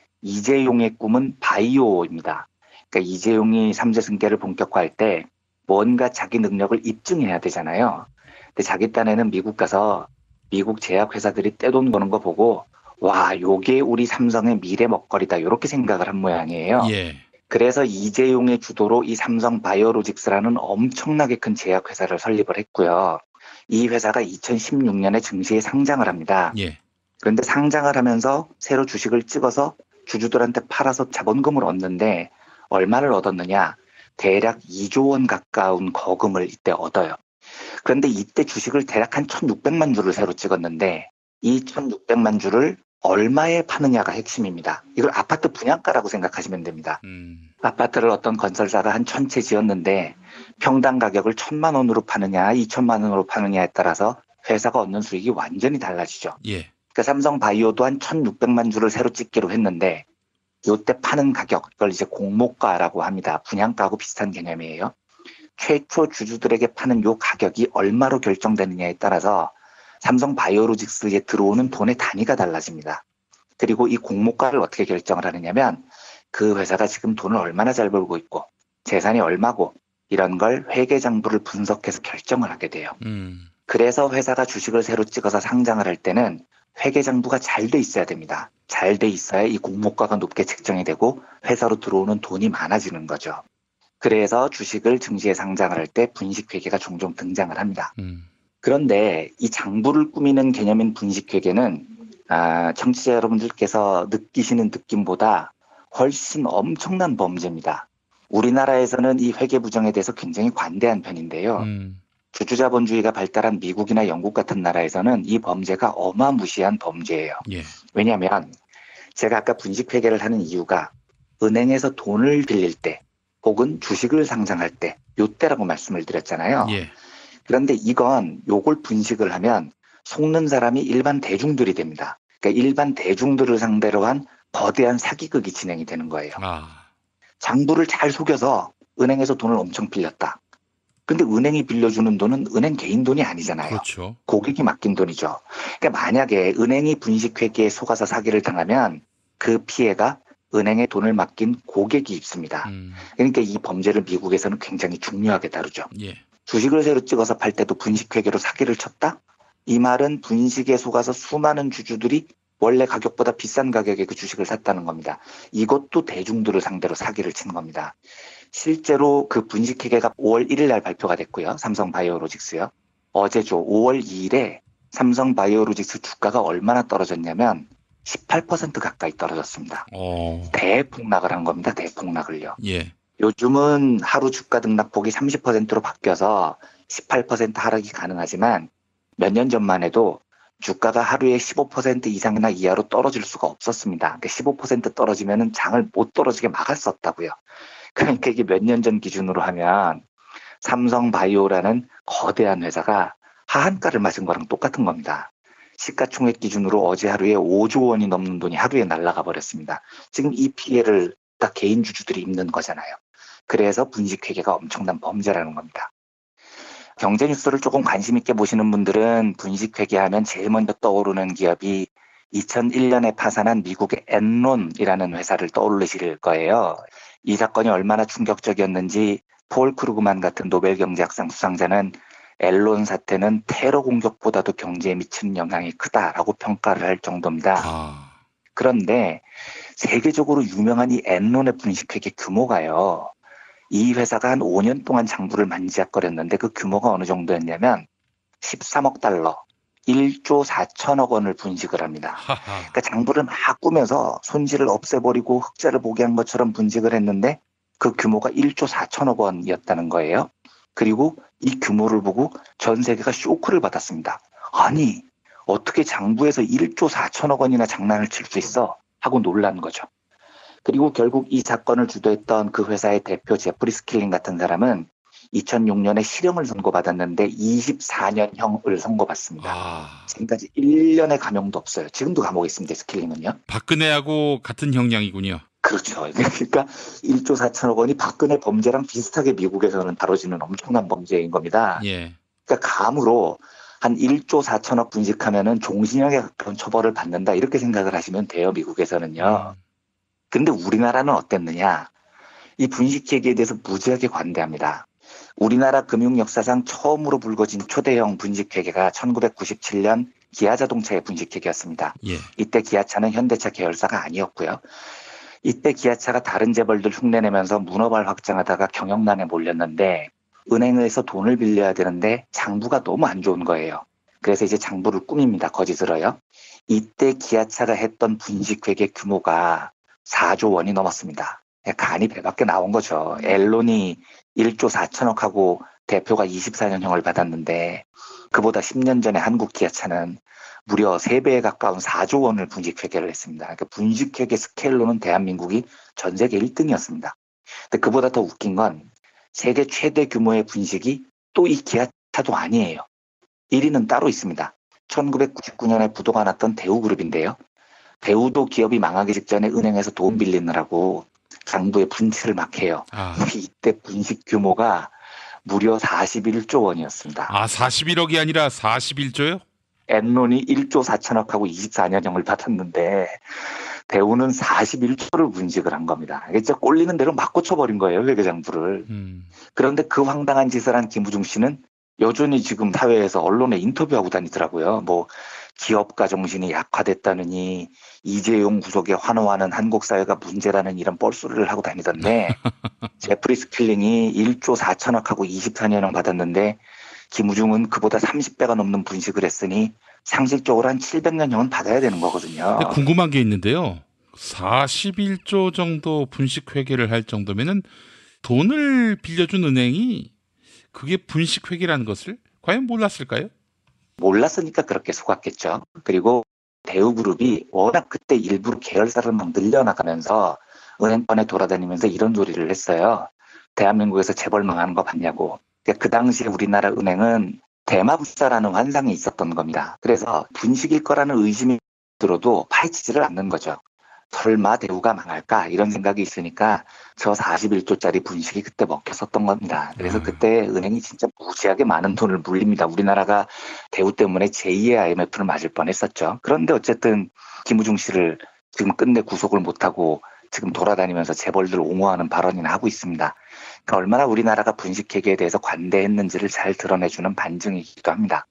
이재용의 꿈은 바이오입니다. 그러니까 이재용이 삼재승계를 본격화할 때 뭔가 자기 능력을 입증해야 되잖아요. 근데 자기 딴에는 미국 가서 미국 제약회사들이 떼돈 거는 거 보고 와, 요게 우리 삼성의 미래 먹거리다 이렇게 생각을 한 모양이에요. 예. 그래서 이재용의 주도로 이 삼성 바이오로직스라는 엄청나게 큰 제약회사를 설립을 했고요. 이 회사가 이천십육 년에 증시에 상장을 합니다. 예. 그런데 상장을 하면서 새로 주식을 찍어서 주주들한테 팔아서 자본금을 얻는데 얼마를 얻었느냐? 대략 이조 원 가까운 거금을 이때 얻어요. 그런데 이때 주식을 대략 한 천육백만 주를 새로 찍었는데 이 천육백만 주를 얼마에 파느냐가 핵심입니다. 이걸 아파트 분양가라고 생각하시면 됩니다. 음. 아파트를 어떤 건설사가 한 천 채 지었는데 평당 가격을 천만 원으로 파느냐 이천만 원으로 파느냐에 따라서 회사가 얻는 수익이 완전히 달라지죠. 예. 그러니까 삼성바이오도 한 천육백만 주를 새로 찍기로 했는데 요때 파는 가격, 이걸 이제 공모가라고 합니다. 분양가하고 비슷한 개념이에요. 최초 주주들에게 파는 요 가격이 얼마로 결정되느냐에 따라서 삼성바이오로직스에 들어오는 돈의 단위가 달라집니다. 그리고 이 공모가를 어떻게 결정을 하느냐면 그 회사가 지금 돈을 얼마나 잘 벌고 있고 재산이 얼마고 이런 걸 회계장부를 분석해서 결정을 하게 돼요. 음. 그래서 회사가 주식을 새로 찍어서 상장을 할 때는 회계장부가 잘 돼 있어야 됩니다. 잘 돼 있어야 이 공모가가 높게 책정이 되고 회사로 들어오는 돈이 많아지는 거죠. 그래서 주식을 증시에 상장을 할 때 분식회계가 종종 등장을 합니다. 음. 그런데 이 장부를 꾸미는 개념인 분식회계는 아, 청취자 여러분들께서 느끼시는 느낌보다 훨씬 엄청난 범죄입니다. 우리나라에서는 이 회계부정에 대해서 굉장히 관대한 편인데요. 음. 주주자본주의가 발달한 미국이나 영국 같은 나라에서는 이 범죄가 어마무시한 범죄예요. 예. 왜냐하면 제가 아까 분식회계를 하는 이유가 은행에서 돈을 빌릴 때 혹은 주식을 상장할 때 요때라고 말씀을 드렸잖아요. 예. 그런데 이건 요걸 분식을 하면 속는 사람이 일반 대중들이 됩니다. 그러니까 일반 대중들을 상대로 한 거대한 사기극이 진행이 되는 거예요. 아. 장부를 잘 속여서 은행에서 돈을 엄청 빌렸다. 근데 은행이 빌려주는 돈은 은행 개인 돈이 아니잖아요. 그렇죠. 고객이 맡긴 돈이죠. 그러니까 만약에 은행이 분식회계에 속아서 사기를 당하면 그 피해가 은행에 돈을 맡긴 고객이 입습니다. 음. 그러니까 이 범죄를 미국에서는 굉장히 중요하게 다루죠. 예. 주식을 새로 찍어서 팔 때도 분식회계로 사기를 쳤다? 이 말은 분식에 속아서 수많은 주주들이 원래 가격보다 비싼 가격에 그 주식을 샀다는 겁니다. 이것도 대중들을 상대로 사기를 친 겁니다. 실제로 그 분식회계가 오월 일일 날 발표가 됐고요. 삼성바이오로직스요. 어제죠. 오월 이일에 삼성바이오로직스 주가가 얼마나 떨어졌냐면 십팔 퍼센트 가까이 떨어졌습니다. 어. 대폭락을 한 겁니다. 대폭락을요. 예. 요즘은 하루 주가 등락폭이 삼십 퍼센트로 바뀌어서 십팔 퍼센트 하락이 가능하지만 몇 년 전만 해도 주가가 하루에 십오 퍼센트 이상이나 이하로 떨어질 수가 없었습니다. 그러니까 십오 퍼센트 떨어지면 장을 못 떨어지게 막았었다고요. 그러니까 이게 몇 년 전 기준으로 하면 삼성바이오라는 거대한 회사가 하한가를 맞은 거랑 똑같은 겁니다. 시가총액 기준으로 어제 하루에 오조 원이 넘는 돈이 하루에 날아가 버렸습니다. 지금 이 피해를 다 개인 주주들이 입는 거잖아요. 그래서 분식회계가 엄청난 범죄라는 겁니다. 경제뉴스를 조금 관심 있게 보시는 분들은 분식회계하면 제일 먼저 떠오르는 기업이 이천일 년에 파산한 미국의 엔론이라는 회사를 떠올리실 거예요. 이 사건이 얼마나 충격적이었는지 폴 크루그만 같은 노벨 경제학상 수상자는 엔론 사태는 테러 공격보다도 경제에 미치는 영향이 크다라고 평가를 할 정도입니다. 아. 그런데 세계적으로 유명한 이 엔론의 분식회계 규모가요. 이 회사가 한 오 년 동안 장부를 만지작거렸는데 그 규모가 어느 정도였냐면 십삼억 달러, 일조 사천억 원을 분식을 합니다. 그러니까 장부를 막 꾸며서 손실을 없애버리고 흑자를 보게 한 것처럼 분식을 했는데 그 규모가 일조 사천억 원이었다는 거예요. 그리고 이 규모를 보고 전 세계가 쇼크를 받았습니다. 아니 어떻게 장부에서 일조 사천억 원이나 장난을 칠 수 있어? 하고 놀란 거죠. 그리고 결국 이 사건을 주도했던 그 회사의 대표 제프리 스킬링 같은 사람은 이천육 년에 실형을 선고받았는데 이십사 년형을 선고받습니다. 아... 지금까지 일 년의 감형도 없어요. 지금도 감옥에 있습니다. 스킬링은요. 박근혜하고 같은 형량이군요. 그렇죠. 그러니까 일조 사천억 원이 박근혜 범죄랑 비슷하게 미국에서는 다뤄지는 엄청난 범죄인 겁니다. 예. 그러니까 감으로 한 일조 사천억 분식하면은 종신형에 가까운 처벌을 받는다 이렇게 생각을 하시면 돼요. 미국에서는요. 근데 우리나라는 어땠느냐. 이 분식회계에 대해서 무지하게 관대합니다. 우리나라 금융 역사상 처음으로 불거진 초대형 분식회계가 천구백구십칠 년 기아자동차의 분식회계였습니다. 예. 이때 기아차는 현대차 계열사가 아니었고요. 이때 기아차가 다른 재벌들 흉내내면서 문어발 확장하다가 경영난에 몰렸는데 은행에서 돈을 빌려야 되는데 장부가 너무 안 좋은 거예요. 그래서 이제 장부를 꾸밉니다. 거짓으로요. 이때 기아차가 했던 분식회계 규모가 사조 원이 넘었습니다. 간이 배밖에 나온 거죠. 엘론이 일조 사천억하고 대표가 이십사 년형을 받았는데 그보다 십 년 전에 한국 기아차는 무려 세 배에 가까운 사조 원을 분식회계를 했습니다. 그러니까 분식회계 스케일로는 대한민국이 전 세계 일 등이었습니다. 근데 그보다 더 웃긴 건 세계 최대 규모의 분식이 또 이 기아차도 아니에요. 일 위는 따로 있습니다. 천구백구십구 년에 부도가 났던 대우그룹인데요. 대우도 기업이 망하기 직전에 은행에서 돈 빌리느라고 장부에 분칠을 막 해요. 아. 이때 분식 규모가 무려 사십일조 원이었습니다. 아, 사십일억이 아니라 사십일조요? 엔론이 일조 사천억하고 이십사 년형을 받았는데 대우는 사십일조를 분식을 한 겁니다. 이게 진짜 꼴리는 대로 막 고쳐버린 거예요. 회계장부를. 음. 그런데 그 황당한 짓을 한 김우중 씨는 여전히 지금 사회에서 언론에 인터뷰하고 다니더라고요. 뭐 기업가 정신이 약화됐다느니 이재용 구속에 환호하는 한국 사회가 문제라는 이런 뻘소리를 하고 다니던데 제프리 스킬링이 일조 사천억하고 이십사 년형 받았는데 김우중은 그보다 삼십 배가 넘는 분식을 했으니 상식적으로 한 칠백 년형은 받아야 되는 거거든요. 궁금한 게 있는데요. 사십일조 정도 분식 회계를 할 정도면은 돈을 빌려준 은행이 그게 분식 회계라는 것을 과연 몰랐을까요? 몰랐으니까 그렇게 속았겠죠. 그리고 대우그룹이 워낙 그때 일부러 계열사를 막 늘려나가면서 은행권에 돌아다니면서 이런 소리를 했어요. 대한민국에서 재벌 망하는 거 봤냐고. 그러니까 그 당시에 우리나라 은행은 대마불사라는 환상이 있었던 겁니다. 그래서 분식일 거라는 의심이 들어도 파헤치지를 않는 거죠. 설마 대우가 망할까 이런 생각이 있으니까 저 사십일조짜리 분식이 그때 먹혔었던 겁니다. 그래서 그때 은행이 진짜 무지하게 많은 돈을 물립니다. 우리나라가 대우 때문에 제이의 아이엠에프를 맞을 뻔했었죠. 그런데 어쨌든 김우중 씨를 지금 끝내 구속을 못하고 지금 돌아다니면서 재벌들 옹호하는 발언이나 하고 있습니다. 그러니까 얼마나 우리나라가 분식회계에 대해서 관대했는지를 잘 드러내주는 반증이기도 합니다.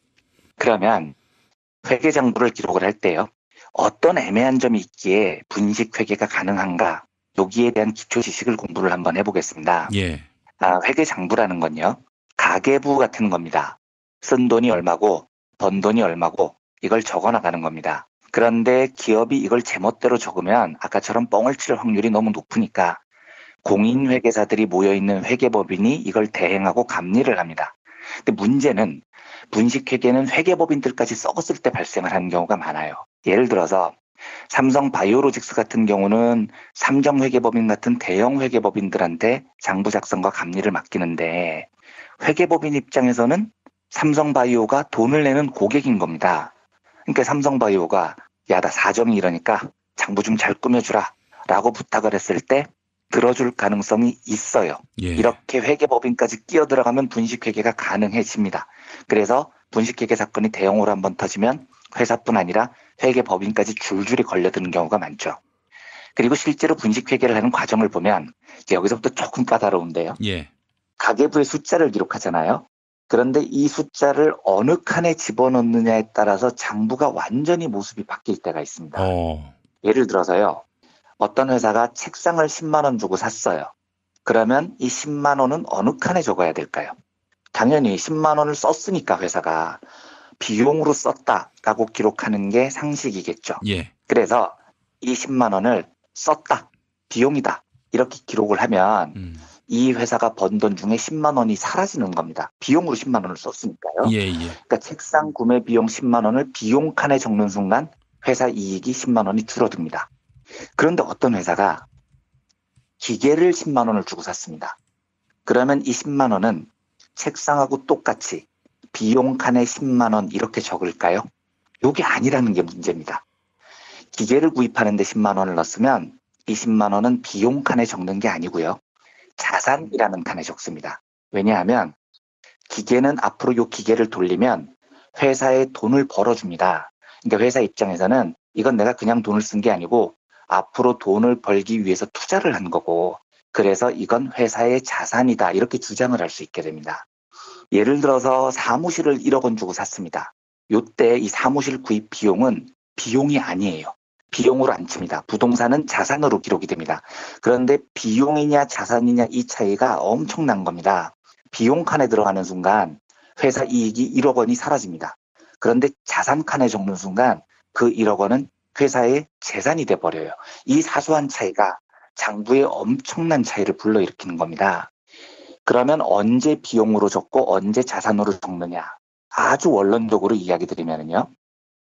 그러면 회계장부를 기록을 할 때요. 어떤 애매한 점이 있기에 분식회계가 가능한가? 여기에 대한 기초 지식을 공부를 한번 해보겠습니다. 예. 아, 회계장부라는 건요. 가계부 같은 겁니다. 쓴 돈이 얼마고 번 돈이 얼마고 이걸 적어나가는 겁니다. 그런데 기업이 이걸 제멋대로 적으면 아까처럼 뻥을 칠 확률이 너무 높으니까 공인회계사들이 모여있는 회계법인이 이걸 대행하고 감리를 합니다. 근데 문제는 분식회계는 회계법인들까지 썩었을 때 발생을 하는 경우가 많아요. 예를 들어서 삼성 바이오로직스 같은 경우는 삼정회계법인 같은 대형 회계법인들한테 장부 작성과 감리를 맡기는데 회계법인 입장에서는 삼성바이오가 돈을 내는 고객인 겁니다. 그러니까 삼성바이오가 야, 나 사정이 이러니까 장부 좀 잘 꾸며주라 라고 부탁을 했을 때 들어줄 가능성이 있어요. 예. 이렇게 회계법인까지 끼어들어가면 분식회계가 가능해집니다. 그래서 분식회계 사건이 대형으로 한번 터지면 회사뿐 아니라 회계법인까지 줄줄이 걸려드는 경우가 많죠. 그리고 실제로 분식회계를 하는 과정을 보면 이제 여기서부터 조금 까다로운데요. 예. 가계부의 숫자를 기록하잖아요. 그런데 이 숫자를 어느 칸에 집어넣느냐에 따라서 장부가 완전히 모습이 바뀔 때가 있습니다. 어. 예를 들어서요. 어떤 회사가 책상을 십만 원 주고 샀어요. 그러면 이 십만 원은 어느 칸에 적어야 될까요? 당연히 십만 원을 썼으니까 회사가 비용으로 썼다라고 기록하는 게 상식이겠죠. 예. 그래서 이 십만 원을 썼다, 비용이다 이렇게 기록을 하면 음. 이 회사가 번 돈 중에 십만 원이 사라지는 겁니다. 비용으로 십만 원을 썼으니까요. 예, 예. 그러니까 책상 구매 비용 십만 원을 비용 칸에 적는 순간 회사 이익이 십만 원이 줄어듭니다. 그런데 어떤 회사가 기계를 십만 원을 주고 샀습니다. 그러면 이 십만 원은 책상하고 똑같이 비용 칸에 십만 원 이렇게 적을까요? 이게 아니라는 게 문제입니다. 기계를 구입하는데 십만 원을 넣었으면 이 십만 원은 비용 칸에 적는 게 아니고요. 자산이라는 칸에 적습니다. 왜냐하면 기계는 앞으로 이 기계를 돌리면 회사에 돈을 벌어줍니다. 그러니까 회사 입장에서는 이건 내가 그냥 돈을 쓴 게 아니고 앞으로 돈을 벌기 위해서 투자를 한 거고 그래서 이건 회사의 자산이다 이렇게 주장을 할 수 있게 됩니다. 예를 들어서 사무실을 일억 원 주고 샀습니다. 이때 이 사무실 구입 비용은 비용이 아니에요. 비용으로 안 칩니다. 부동산은 자산으로 기록이 됩니다. 그런데 비용이냐 자산이냐 이 차이가 엄청난 겁니다. 비용 칸에 들어가는 순간 회사 이익이 일억 원이 사라집니다. 그런데 자산 칸에 적는 순간 그 일억 원은 회사의 재산이 돼버려요. 이 사소한 차이가 장부에 엄청난 차이를 불러일으키는 겁니다. 그러면 언제 비용으로 적고 언제 자산으로 적느냐. 아주 원론적으로 이야기 드리면요.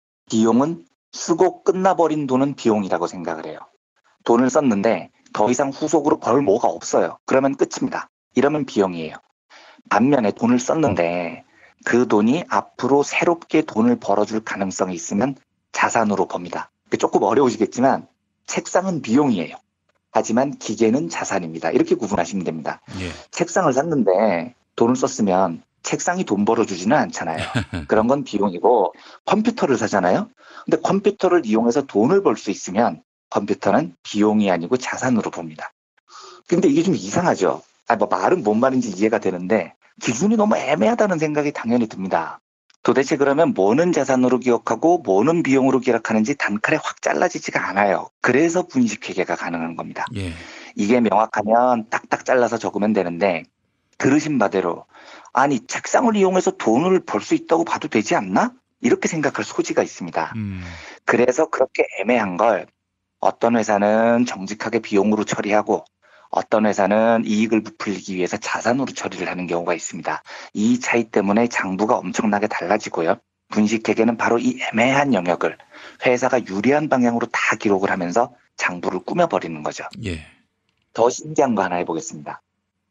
비용은 쓰고 끝나버린 돈은 비용이라고 생각을 해요. 돈을 썼는데 더 이상 후속으로 벌 뭐가 없어요. 그러면 끝입니다. 이러면 비용이에요. 반면에 돈을 썼는데 그 돈이 앞으로 새롭게 돈을 벌어줄 가능성이 있으면 자산으로 봅니다. 조금 어려우시겠지만 책상은 비용이에요. 하지만 기계는 자산입니다. 이렇게 구분하시면 됩니다. 예. 책상을 샀는데 돈을 썼으면 책상이 돈 벌어주지는 않잖아요. 그런 건 비용이고 컴퓨터를 사잖아요. 근데 컴퓨터를 이용해서 돈을 벌 수 있으면 컴퓨터는 비용이 아니고 자산으로 봅니다. 근데 이게 좀 이상하죠. 아, 뭐 말은 뭔 말인지 이해가 되는데 기준이 너무 애매하다는 생각이 당연히 듭니다. 도대체 그러면 뭐는 자산으로 기억하고 뭐는 비용으로 기록하는지 단칼에 확 잘라지지가 않아요. 그래서 분식회계가 가능한 겁니다. 예. 이게 명확하면 딱딱 잘라서 적으면 되는데 들으신 바대로 아니 책상을 이용해서 돈을 벌 수 있다고 봐도 되지 않나? 이렇게 생각할 소지가 있습니다. 음. 그래서 그렇게 애매한 걸 어떤 회사는 정직하게 비용으로 처리하고 어떤 회사는 이익을 부풀리기 위해서 자산으로 처리를 하는 경우가 있습니다. 이 차이 때문에 장부가 엄청나게 달라지고요. 분식회계는 바로 이 애매한 영역을 회사가 유리한 방향으로 다 기록을 하면서 장부를 꾸며버리는 거죠. 예. 더 신기한 거 하나 해보겠습니다.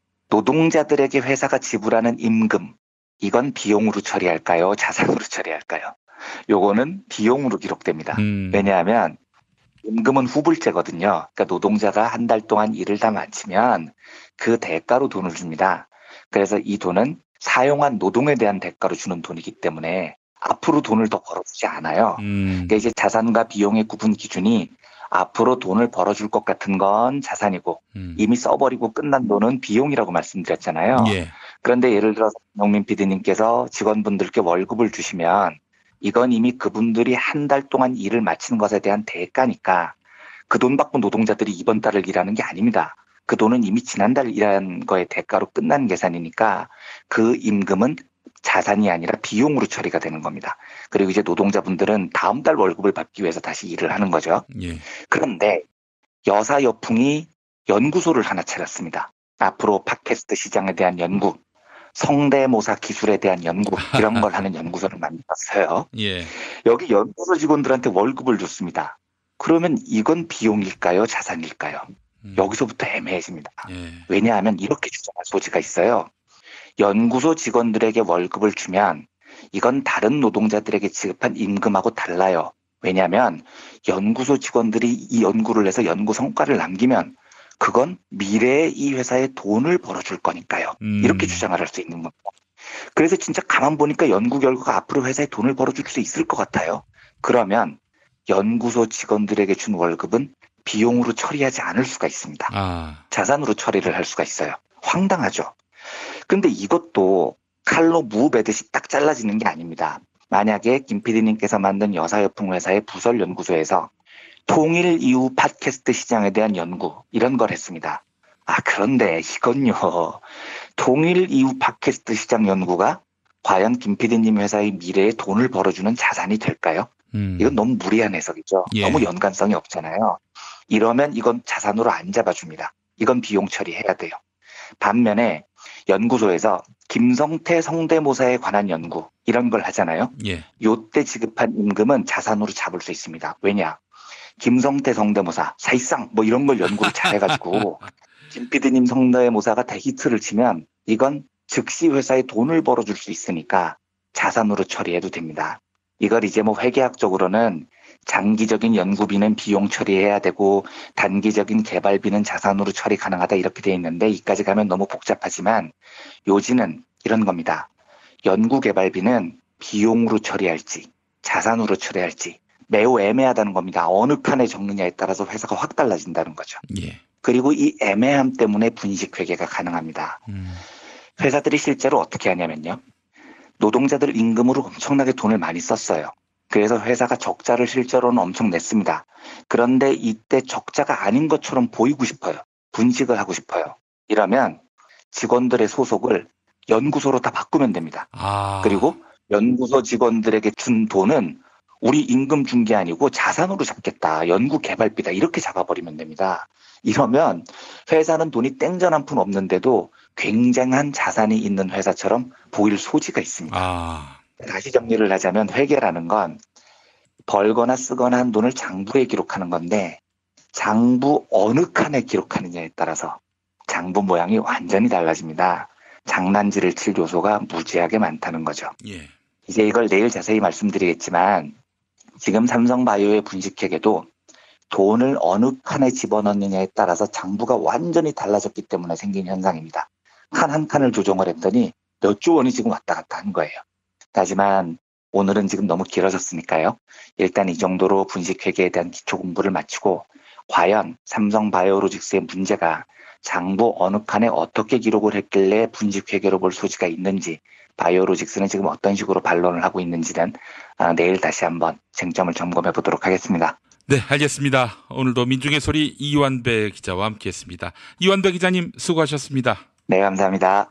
노동자들에게 회사가 지불하는 임금, 이건 비용으로 처리할까요? 자산으로 처리할까요? 요거는 비용으로 기록됩니다. 음. 왜냐하면 임금은 후불제거든요. 그러니까 노동자가 한 달 동안 일을 다 마치면 그 대가로 돈을 줍니다. 그래서 이 돈은 사용한 노동에 대한 대가로 주는 돈이기 때문에 앞으로 돈을 더 벌어주지 않아요. 음. 그러니까 이제 자산과 비용의 구분 기준이 앞으로 돈을 벌어줄 것 같은 건 자산이고 음. 이미 써버리고 끝난 돈은 비용이라고 말씀드렸잖아요. 예. 그런데 예를 들어서 농민 피디님께서 직원분들께 월급을 주시면 이건 이미 그분들이 한 달 동안 일을 마치는 것에 대한 대가니까 그 돈 받고 노동자들이 이번 달을 일하는 게 아닙니다. 그 돈은 이미 지난달 일한 거의 대가로 끝난 계산이니까 그 임금은 자산이 아니라 비용으로 처리가 되는 겁니다. 그리고 이제 노동자분들은 다음 달 월급을 받기 위해서 다시 일을 하는 거죠. 예. 그런데 여사여풍이 연구소를 하나 차렸습니다. 앞으로 팟캐스트 시장에 대한 연구, 성대모사 기술에 대한 연구 이런 걸 하는 연구소를 만들었어요. 예. 여기 연구소 직원들한테 월급을 줬습니다. 그러면 이건 비용일까요? 자산일까요? 음. 여기서부터 애매해집니다. 예. 왜냐하면 이렇게 주장할 소지가 있어요. 연구소 직원들에게 월급을 주면 이건 다른 노동자들에게 지급한 임금하고 달라요. 왜냐하면 연구소 직원들이 이 연구를 해서 연구 성과를 남기면 그건 미래에 이 회사에 돈을 벌어줄 거니까요. 음. 이렇게 주장을 할 수 있는 겁니다. 그래서 진짜 가만 보니까 연구 결과가 앞으로 회사에 돈을 벌어줄 수 있을 것 같아요. 그러면 연구소 직원들에게 준 월급은 비용으로 처리하지 않을 수가 있습니다. 아. 자산으로 처리를 할 수가 있어요. 황당하죠. 근데 이것도 칼로 무 베듯이 딱 잘라지는 게 아닙니다. 만약에 김 피디님께서 만든 여사여풍 회사의 부설 연구소에서 통일 이후 팟캐스트 시장에 대한 연구 이런 걸 했습니다. 아 그런데 이건요. 통일 이후 팟캐스트 시장 연구가 과연 김 피디님 회사의 미래에 돈을 벌어주는 자산이 될까요? 음. 이건 너무 무리한 해석이죠. 예. 너무 연관성이 없잖아요. 이러면 이건 자산으로 안 잡아줍니다. 이건 비용 처리해야 돼요. 반면에 연구소에서 김성태 성대모사에 관한 연구 이런 걸 하잖아요. 예. 요때 지급한 임금은 자산으로 잡을 수 있습니다. 왜냐? 김성태 성대모사 사실상 뭐 이런 걸 연구를 잘해가지고 김 피디님 성대모사가 대히트를 치면 이건 즉시 회사에 돈을 벌어줄 수 있으니까 자산으로 처리해도 됩니다. 이걸 이제 뭐 회계학적으로는 장기적인 연구비는 비용 처리해야 되고 단기적인 개발비는 자산으로 처리 가능하다 이렇게 돼 있는데 이까지 가면 너무 복잡하지만 요지는 이런 겁니다. 연구개발비는 비용으로 처리할지 자산으로 처리할지 매우 애매하다는 겁니다. 어느 칸에 적느냐에 따라서 회사가 확 달라진다는 거죠. 예. 그리고 이 애매함 때문에 분식회계가 가능합니다. 음. 회사들이 실제로 어떻게 하냐면요. 노동자들 임금으로 엄청나게 돈을 많이 썼어요. 그래서 회사가 적자를 실제로는 엄청 냈습니다. 그런데 이때 적자가 아닌 것처럼 보이고 싶어요. 분식을 하고 싶어요. 이러면 직원들의 소속을 연구소로 다 바꾸면 됩니다. 아. 그리고 연구소 직원들에게 준 돈은 우리 임금 준 게 아니고 자산으로 잡겠다. 연구 개발비다. 이렇게 잡아버리면 됩니다. 이러면 회사는 돈이 땡전 한 푼 없는데도 굉장한 자산이 있는 회사처럼 보일 소지가 있습니다. 아. 다시 정리를 하자면 회계라는 건 벌거나 쓰거나 한 돈을 장부에 기록하는 건데 장부 어느 칸에 기록하느냐에 따라서 장부 모양이 완전히 달라집니다. 장난질을 칠 요소가 무지하게 많다는 거죠. 예. 이제 이걸 내일 자세히 말씀드리겠지만 지금 삼성바이오의 분식회계도 돈을 어느 칸에 집어넣느냐에 따라서 장부가 완전히 달라졌기 때문에 생긴 현상입니다. 칸 한 칸을 조정을 했더니 몇 조 원이 지금 왔다 갔다 한 거예요. 하지만 오늘은 지금 너무 길어졌으니까요. 일단 이 정도로 분식회계에 대한 기초 공부를 마치고 과연 삼성바이오로직스의 문제가 장부 어느 칸에 어떻게 기록을 했길래 분식회계로 볼 소지가 있는지 바이오로직스는 지금 어떤 식으로 반론을 하고 있는지는 내일 다시 한번 쟁점을 점검해 보도록 하겠습니다. 네, 알겠습니다. 오늘도 민중의 소리 이완배 기자와 함께했습니다. 이완배 기자님 수고하셨습니다. 네, 감사합니다.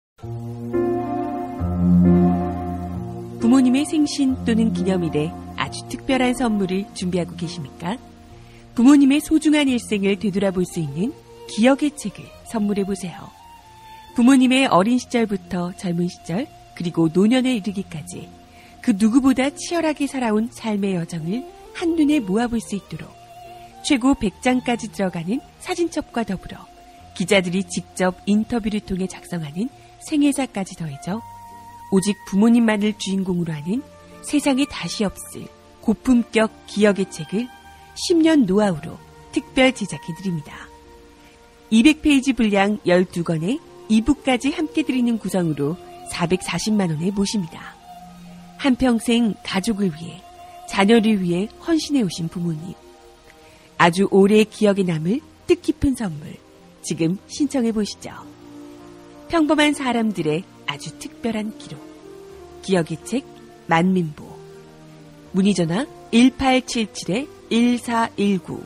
부모님의 생신 또는 기념일에 아주 특별한 선물을 준비하고 계십니까? 부모님의 소중한 일생을 되돌아볼 수 있는 기억의 책을 선물해보세요. 부모님의 어린 시절부터 젊은 시절 그리고 노년에 이르기까지 그 누구보다 치열하게 살아온 삶의 여정을 한눈에 모아볼 수 있도록 최고 백 장까지 들어가는 사진첩과 더불어 기자들이 직접 인터뷰를 통해 작성하는 생애사까지 더해져 오직 부모님만을 주인공으로 하는 세상에 다시 없을 고품격 기억의 책을 십 년 노하우로 특별 제작해드립니다. 이백 페이지 분량 열두 권에 이북까지 함께 드리는 구성으로 사백사십만 원에 모십니다. 한평생 가족을 위해 자녀를 위해 헌신해 오신 부모님. 아주 오래 기억에 남을 뜻깊은 선물 지금 신청해 보시죠. 평범한 사람들의 아주 특별한 기록. 기억의 책 만민보. 문의전화 일팔칠칠 일사일구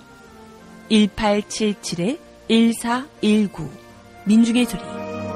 일팔칠칠 일사일구 민중의 소리.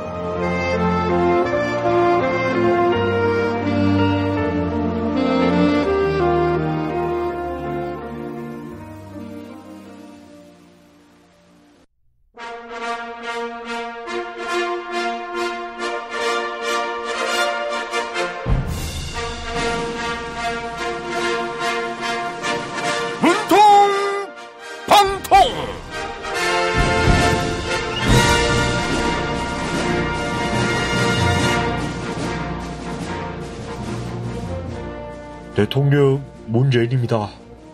대통령 문재인입니다.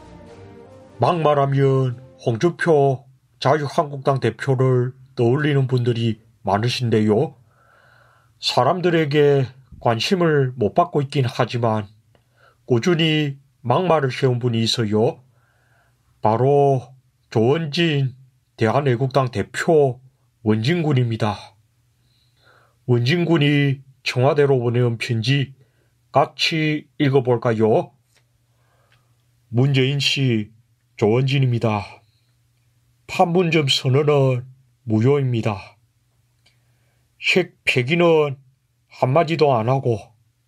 막말하면 홍준표 자유한국당 대표를 떠올리는 분들이 많으신데요. 사람들에게 관심을 못 받고 있긴 하지만 꾸준히 막말을 해온 분이 있어요. 바로 조원진 대한애국당 대표 원진군입니다. 원진군이 청와대로 보내온 편지 같이 읽어볼까요? 문재인 씨, 조원진입니다. 판문점 선언은 무효입니다. 핵 폐기는 한마디도 안 하고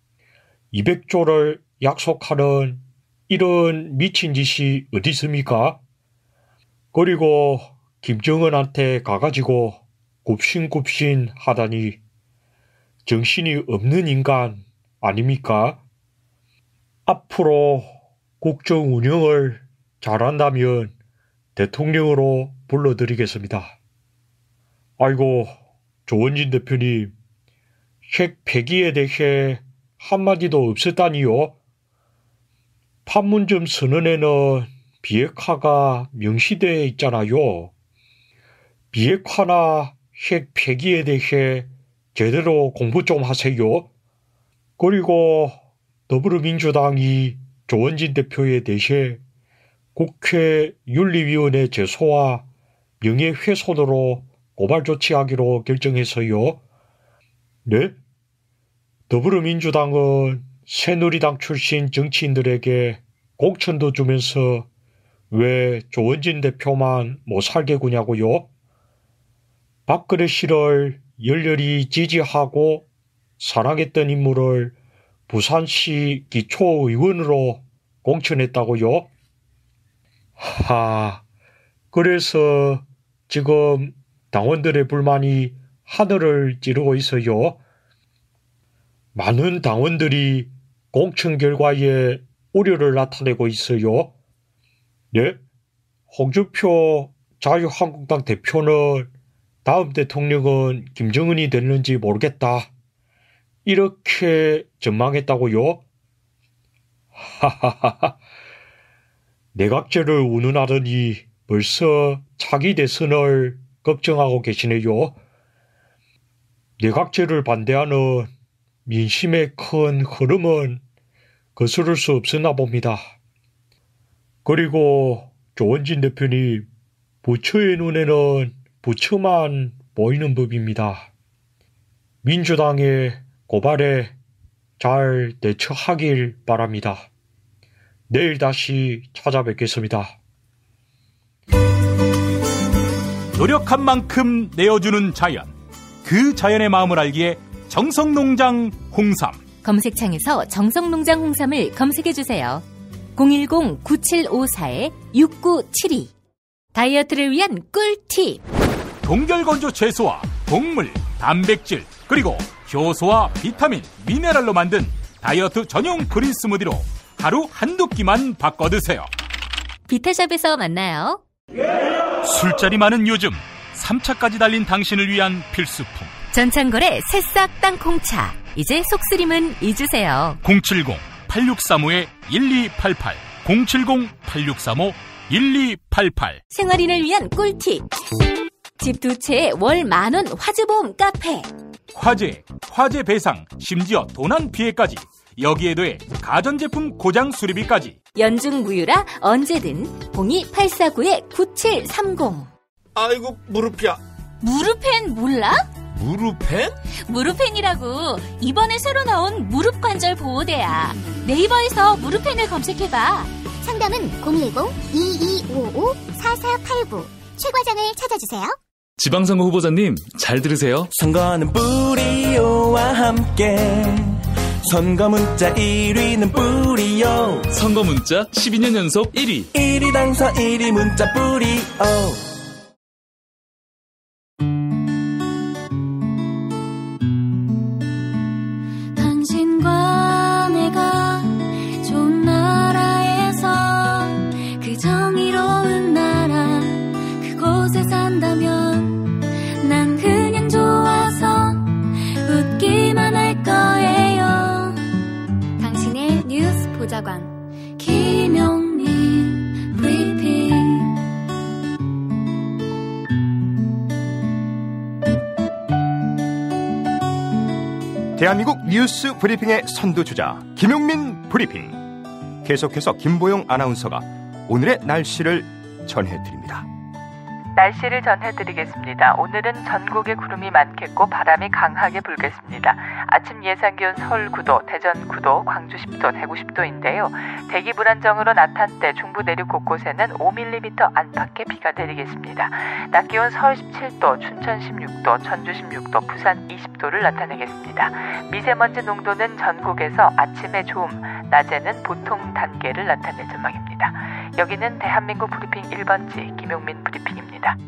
이백조를 약속하는 이런 미친 짓이 어디 있습니까? 그리고 김정은한테 가가지고 굽신굽신 하다니 정신이 없는 인간 아닙니까? 앞으로 국정 운영을 잘한다면 대통령으로 불러드리겠습니다. 아이고, 조원진 대표님, 핵 폐기에 대해 한마디도 없었다니요? 판문점 선언에는 비핵화가 명시되어 있잖아요. 비핵화나 핵 폐기에 대해 제대로 공부 좀 하세요. 그리고 더불어민주당이 조원진 대표에 대해 국회 윤리위원회 제소와 명예훼손으로 고발 조치하기로 결정했어요. 네? 더불어민주당은 새누리당 출신 정치인들에게 공천도 주면서 왜 조원진 대표만 못 살게 구냐고요? 박근혜 씨를 열렬히 지지하고 사랑했던 인물을 부산시 기초의원으로 공천했다고요? 하, 그래서 지금 당원들의 불만이 하늘을 찌르고 있어요. 많은 당원들이 공천 결과에 우려를 나타내고 있어요. 네? 홍준표 자유한국당 대표는 다음 대통령은 김정은이 됐는지 모르겠다. 이렇게 전망했다고요? 하하하하. 내각제를 운운하더니 벌써 차기 대선을 걱정하고 계시네요. 내각제를 반대하는 민심의 큰 흐름은 거스를 수 없었나 봅니다. 그리고 조원진 대표님, 부처의 눈에는 부처만 보이는 법입니다. 민주당의 고발에 잘 대처하길 바랍니다. 내일 다시 찾아뵙겠습니다. 노력한 만큼 내어주는 자연, 그 자연의 마음을 알기에 정성농장 홍삼. 검색창에서 정성농장 홍삼을 검색해주세요. 공일공 구칠오사 육구칠이. 다이어트를 위한 꿀팁. 동결건조 채소와 곡물, 단백질, 그리고 효소와 비타민, 미네랄로 만든 다이어트 전용 그린 스무디로 하루 한두 끼만 바꿔 드세요. 비타샵에서 만나요. 술자리 많은 요즘 삼 차까지 달린 당신을 위한 필수품. 전창걸의 새싹 땅콩차. 이제 속쓰림은 잊으세요. 공칠공 팔육삼오 일이팔팔 공칠공 팔육삼오 일이팔팔. 생활인을 위한 꿀팁. 집 두 채에 월 만원 화재보험 카페. 화재, 화재 배상, 심지어 도난 피해까지. 여기에 더해 가전제품 고장 수리비까지. 연중 무휴라 언제든 공이 팔사구 구칠삼공. 아이고 무릎이야. 무릎펜 몰라? 무릎펜? 무릎펜이라고. 이번에 새로 나온 무릎 관절 보호대야. 네이버에서 무릎펜을 검색해봐. 상담은 공일공 이이오오 사사팔구. 최 과장을 찾아주세요. 지방선거 후보자님, 잘 들으세요. 선거는 뿌리오와 함께. 선거 문자 일 위는 뿌리오. 선거 문자 십이 년 연속 일 위. 일 위 당선 일 위 문자 뿌리오. 당신과 내가 좋은 나라에서 그 정의로운 나라 그곳에 산다면 난 그냥 좋아서 웃기만 할 거예요. 당신의 뉴스 보좌관 김용민 브리핑. 대한민국 뉴스 브리핑의 선두주자 김용민 브리핑. 계속해서 김보영 아나운서가 오늘의 날씨를 전해드립니다. 날씨를 전해드리겠습니다. 오늘은 전국에 구름이 많겠고 바람이 강하게 불겠습니다. 아침 예상기온 서울 구 도, 대전 구 도, 광주 십 도, 대구 십 도인데요. 대기 불안정으로 나탄 때 중부 내륙 곳곳에는 오 밀리미터 안팎의 비가 내리겠습니다. 낮 기온 서울 십칠 도, 춘천 십육 도, 전주 십육 도, 부산 이십 도를 나타내겠습니다. 미세먼지 농도는 전국에서 아침에 좋음, 낮에는 보통 단계를 나타낼 전망입니다. 여기는 대한민국 브리핑 일 번지 김용민 브리핑입니다.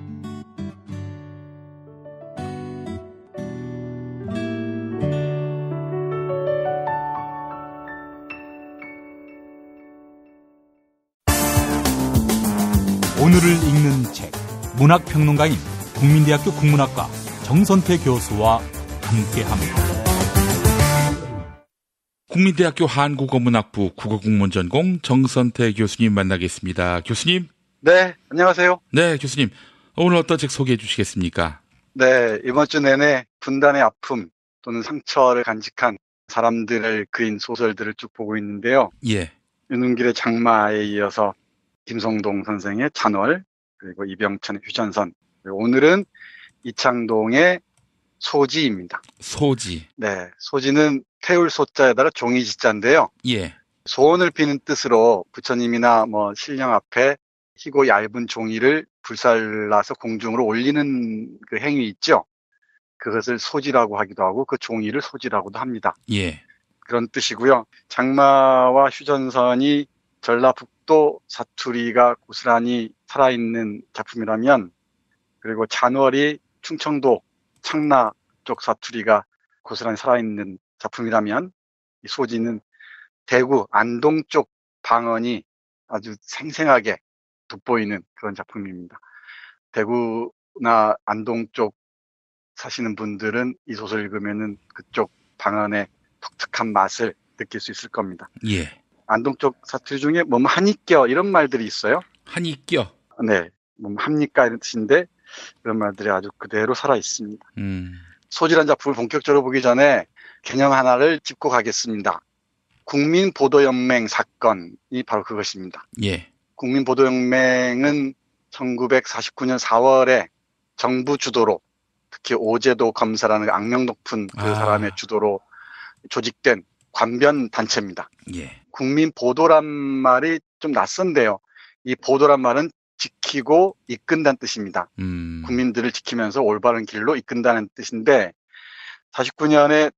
오늘을 읽는 책, 문학평론가인 국민대학교 국문학과 정선태 교수와 함께합니다. 국민대학교 한국어문학부 국어국문 전공 정선태 교수님 만나겠습니다. 교수님. 네, 안녕하세요. 네, 교수님. 오늘 어떤 책 소개해 주시겠습니까? 네, 이번 주 내내 분단의 아픔 또는 상처를 간직한 사람들을 그린 소설들을 쭉 보고 있는데요. 예. 윤은길의 장마에 이어서 김성동 선생의 잔월, 그리고 이병천의 휴전선, 그리고 오늘은 이창동의 소지입니다. 소지. 네, 소지는 태울 소자에다가 종이 지자인데요. 예. 소원을 비는 뜻으로 부처님이나 뭐 신령 앞에 희고 얇은 종이를 불살라서 공중으로 올리는 그 행위 있죠. 그것을 소지라고 하기도 하고 그 종이를 소지라고도 합니다. 예. 그런 뜻이고요. 장마와 휴전선이 전라북도 사투리가 고스란히 살아있는 작품이라면, 그리고 잔월이 충청도 청라 쪽 사투리가 고스란히 살아있는 작품이라면, 이 소지는 대구 안동 쪽 방언이 아주 생생하게 돋보이는 그런 작품입니다. 대구나 안동 쪽 사시는 분들은 이 소설 읽으면은 그쪽 방언의 독특한 맛을 느낄 수 있을 겁니다. 예. 안동 쪽 사투리 중에 뭐 한이껴 이런 말들이 있어요. 한이껴. 네, 뭐 합니까 이런 뜻인데 그런 말들이 아주 그대로 살아 있습니다. 음. 소지란 작품을 본격적으로 보기 전에 개념 하나를 짚고 가겠습니다. 국민보도연맹 사건이 바로 그것입니다. 예. 국민보도연맹은 천구백사십구 년 사월에 정부 주도로, 특히 오제도 검사라는 악명 높은 그 아. 사람의 주도로 조직된 관변 단체입니다. 예. 국민보도란 말이 좀 낯선데요. 이 보도란 말은 지키고 이끈다는 뜻입니다. 음. 국민들을 지키면서 올바른 길로 이끈다는 뜻인데, 사십구 년에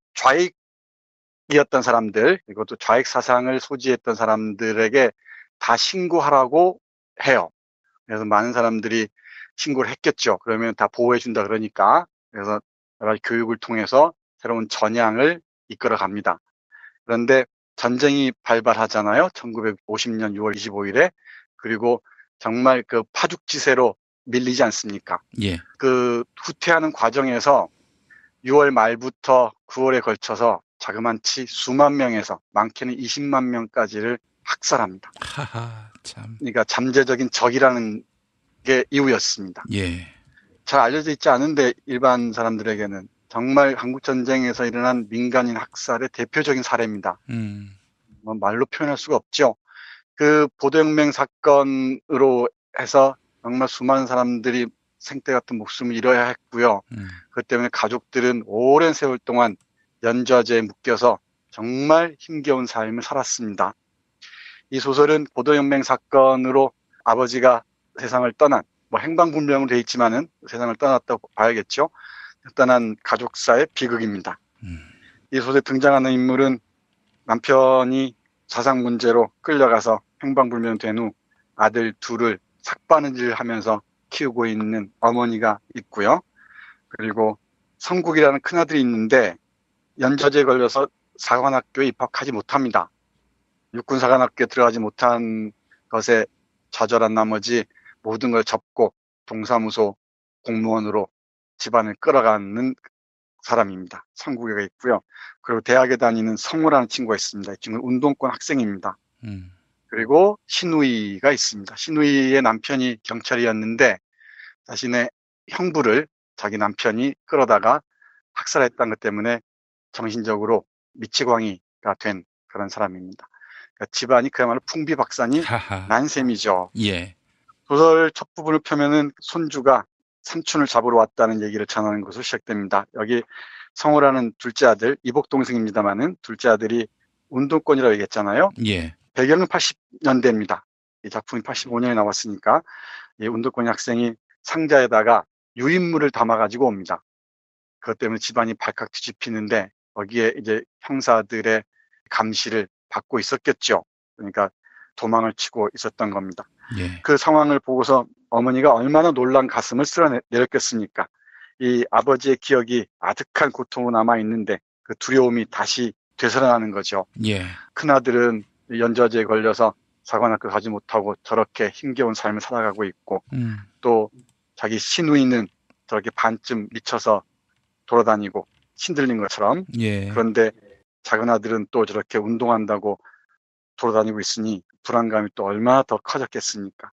좌익이었던 사람들, 그리고 또 좌익 사상을 소지했던 사람들에게 다 신고하라고 해요. 그래서 많은 사람들이 신고를 했겠죠. 그러면 다 보호해준다 그러니까. 그래서 여러 가지 교육을 통해서 새로운 전향을 이끌어 갑니다. 그런데 전쟁이 발발하잖아요. 천구백오십 년 유월 이십오일에. 그리고 정말 그 파죽지세로 밀리지 않습니까? 예. 그 후퇴하는 과정에서 유월 말부터 구월에 걸쳐서 자그만치 수만 명에서 많게는 이십만 명까지를 학살합니다. 하하, 참. 그러니까 잠재적인 적이라는 게 이유였습니다. 예. 잘 알려져 있지 않은데 일반 사람들에게는 정말 한국전쟁에서 일어난 민간인 학살의 대표적인 사례입니다. 음. 뭐 말로 표현할 수가 없죠. 그 보도혁명 사건으로 해서 정말 수많은 사람들이 생떼 같은 목숨을 잃어야 했고요. 음. 그것 때문에 가족들은 오랜 세월 동안 연좌제에 묶여서 정말 힘겨운 삶을 살았습니다. 이 소설은 보도혁명 사건으로 아버지가 세상을 떠난, 뭐 행방불명으로 돼 있지만은 세상을 떠났다고 봐야겠죠. 떠난 가족사의 비극입니다. 음. 이 소설에 등장하는 인물은 남편이 사상 문제로 끌려가서 행방불명된 후 아들 둘을 삭바느질 하면서 키우고 있는 어머니가 있고요. 그리고 성국이라는 큰아들이 있는데 연좌제에 걸려서 사관학교에 입학하지 못합니다. 육군사관학교에 들어가지 못한 것에 좌절한 나머지 모든 걸 접고 동사무소 공무원으로 집안을 끌어가는 사람입니다. 성국이가 있고요. 그리고 대학에 다니는 성우라는 친구가 있습니다. 이 친구는 운동권 학생입니다. 음. 그리고 신우이가 있습니다. 신우이의 남편이 경찰이었는데 자신의 형부를 자기 남편이 끌어다가 학살했다는 것 때문에 정신적으로 미치광이가 된 그런 사람입니다. 그러니까 집안이 그야말로 풍비박산이 난 셈이죠. 예. 소설 첫 부분을 펴면은 손주가 삼촌을 잡으러 왔다는 얘기를 전하는 것으로 시작됩니다. 여기 성호라는 둘째 아들, 이복 동생입니다만은 둘째 아들이 운동권이라고 얘기했잖아요. 예. 배경은 팔십 년대입니다. 이 작품이 팔십오 년에 나왔으니까 이 운동권 학생이 상자에다가 유인물을 담아가지고 옵니다. 그것 때문에 집안이 발칵 뒤집히는데 거기에 이제 형사들의 감시를 받고 있었겠죠. 그러니까 도망을 치고 있었던 겁니다. 예. 그 상황을 보고서 어머니가 얼마나 놀란 가슴을 쓸어내렸겠습니까? 이 아버지의 기억이 아득한 고통으로 남아있는데 그 두려움이 다시 되살아나는 거죠. 예. 큰아들은 연좌제에 걸려서 사관학교 가지 못하고 저렇게 힘겨운 삶을 살아가고 있고 음. 또 자기 시누이는 저렇게 반쯤 미쳐서 돌아다니고 신들린 것처럼 예. 그런데 작은 아들은 또 저렇게 운동한다고 돌아다니고 있으니 불안감이 또 얼마나 더 커졌겠습니까?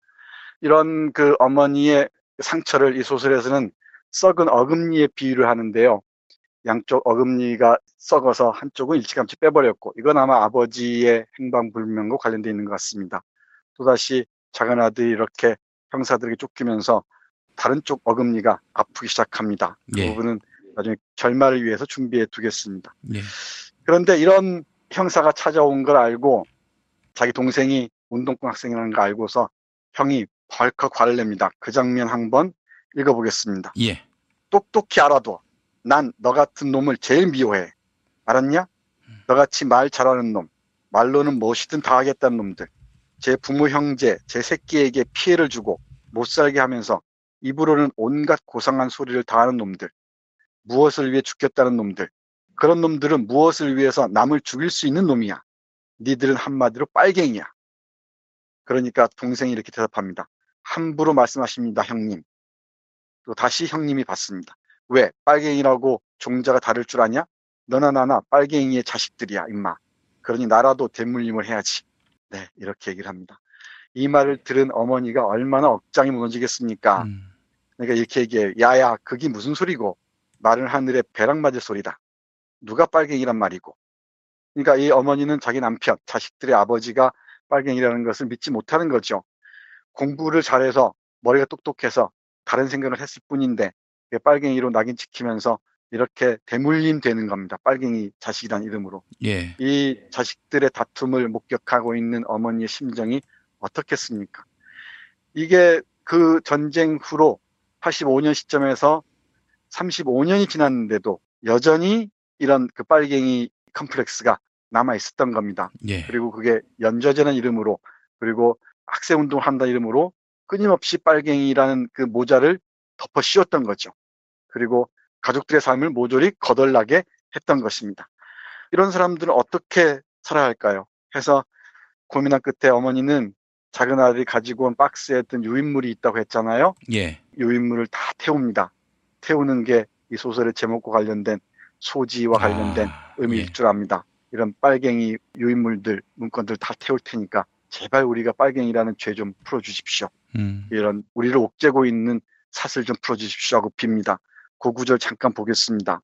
이런 그 어머니의 상처를 이 소설에서는 썩은 어금니에 비유를 하는데요. 양쪽 어금니가 썩어서 한쪽은 일찌감치 빼버렸고 이건 아마 아버지의 행방불명과 관련되어 있는 것 같습니다. 또다시 작은 아들이 이렇게 형사들에게 쫓기면서 다른 쪽 어금니가 아프기 시작합니다. 그 예. 부분은 나중에 결말을 위해서 준비해 두겠습니다. 예. 그런데 이런 형사가 찾아온 걸 알고 자기 동생이 운동권 학생이라는 걸 알고서 형이 벌컥 화를 냅니다. 그 장면 한번 읽어보겠습니다. 예. 똑똑히 알아둬. 난 너 같은 놈을 제일 미워해. 알았냐? 너같이 말 잘하는 놈, 말로는 무엇이든 다 하겠다는 놈들, 제 부모 형제, 제 새끼에게 피해를 주고 못 살게 하면서 입으로는 온갖 고상한 소리를 다 하는 놈들, 무엇을 위해 죽겠다는 놈들, 그런 놈들은 무엇을 위해서 남을 죽일 수 있는 놈이야. 니들은 한마디로 빨갱이야. 그러니까 동생이 이렇게 대답합니다. 함부로 말씀하십니다, 형님. 또 다시 형님이 받습니다. 왜? 빨갱이라고 종자가 다를 줄 아냐? 너나 나나 빨갱이의 자식들이야, 임마. 그러니 나라도 대물림을 해야지. 네, 이렇게 얘기를 합니다. 이 말을 들은 어머니가 얼마나 억장이 무너지겠습니까? 음. 그러니까 이렇게 얘기해요. 야야, 그게 무슨 소리고? 마른 하늘에 벼락 맞을 소리다. 누가 빨갱이란 말이고. 그러니까 이 어머니는 자기 남편, 자식들의 아버지가 빨갱이라는 것을 믿지 못하는 거죠. 공부를 잘해서 머리가 똑똑해서 다른 생각을 했을 뿐인데 빨갱이로 낙인 찍히면서 이렇게 대물림 되는 겁니다. 빨갱이 자식이란 이름으로. 예. 이 자식들의 다툼을 목격하고 있는 어머니의 심정이 어떻겠습니까? 이게 그 전쟁 후로 팔십오 년 시점에서 삼십오 년이 지났는데도 여전히 이런 그 빨갱이 컴플렉스가 남아 있었던 겁니다. 예. 그리고 그게 연좌제라는 이름으로 그리고 학생운동을 한다는 이름으로 끊임없이 빨갱이라는 그 모자를 덮어 씌웠던 거죠. 그리고 가족들의 삶을 모조리 거덜나게 했던 것입니다. 이런 사람들은 어떻게 살아야 할까요? 해서 고민한 끝에 어머니는 작은 아들이 가지고 온 박스에 든 유인물이 있다고 했잖아요. 예. 유인물을 다 태웁니다. 태우는 게 이 소설의 제목과 관련된 소지와 관련된 아, 의미일 예. 줄 압니다. 이런 빨갱이 유인물들, 문건들 다 태울 테니까 제발 우리가 빨갱이라는 죄 좀 풀어주십시오. 음. 이런 우리를 옥죄고 있는 사슬 좀 풀어주십시오 하고 빕니다. 그 구절 잠깐 보겠습니다.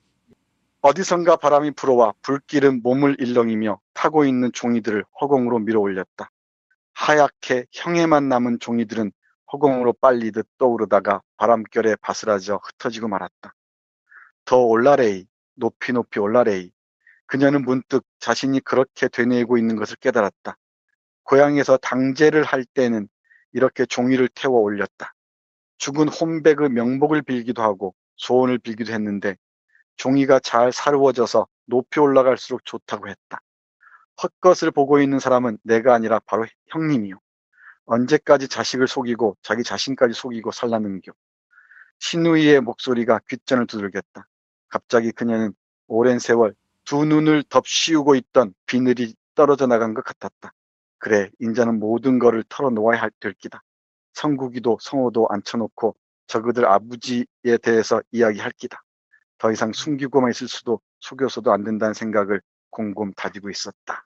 어디선가 바람이 불어와 불길은 몸을 일렁이며 타고 있는 종이들을 허공으로 밀어 올렸다. 하얗게 형에만 남은 종이들은 허공으로 빨리듯 떠오르다가 바람결에 바스라져 흩어지고 말았다. 더 올라레이, 높이 높이 올라레이. 그녀는 문득 자신이 그렇게 되뇌이고 있는 것을 깨달았다. 고향에서 당제를 할 때는 이렇게 종이를 태워 올렸다. 죽은 혼백의 명복을 빌기도 하고 소원을 빌기도 했는데 종이가 잘 사루어져서 높이 올라갈수록 좋다고 했다. 헛것을 보고 있는 사람은 내가 아니라 바로 형님이요. 언제까지 자식을 속이고 자기 자신까지 속이고 살라는겨. 시누이의 목소리가 귓전을 두들겼다. 갑자기 그녀는 오랜 세월 두 눈을 덮씌우고 있던 비늘이 떨어져 나간 것 같았다. 그래, 인자는 모든 거를 털어놓아야 될 기다. 성국이도 성호도 앉혀놓고 저그들 아버지에 대해서 이야기할 기다. 더 이상 숨기고만 있을 수도 속여서도 안 된다는 생각을 곰곰 다지고 있었다.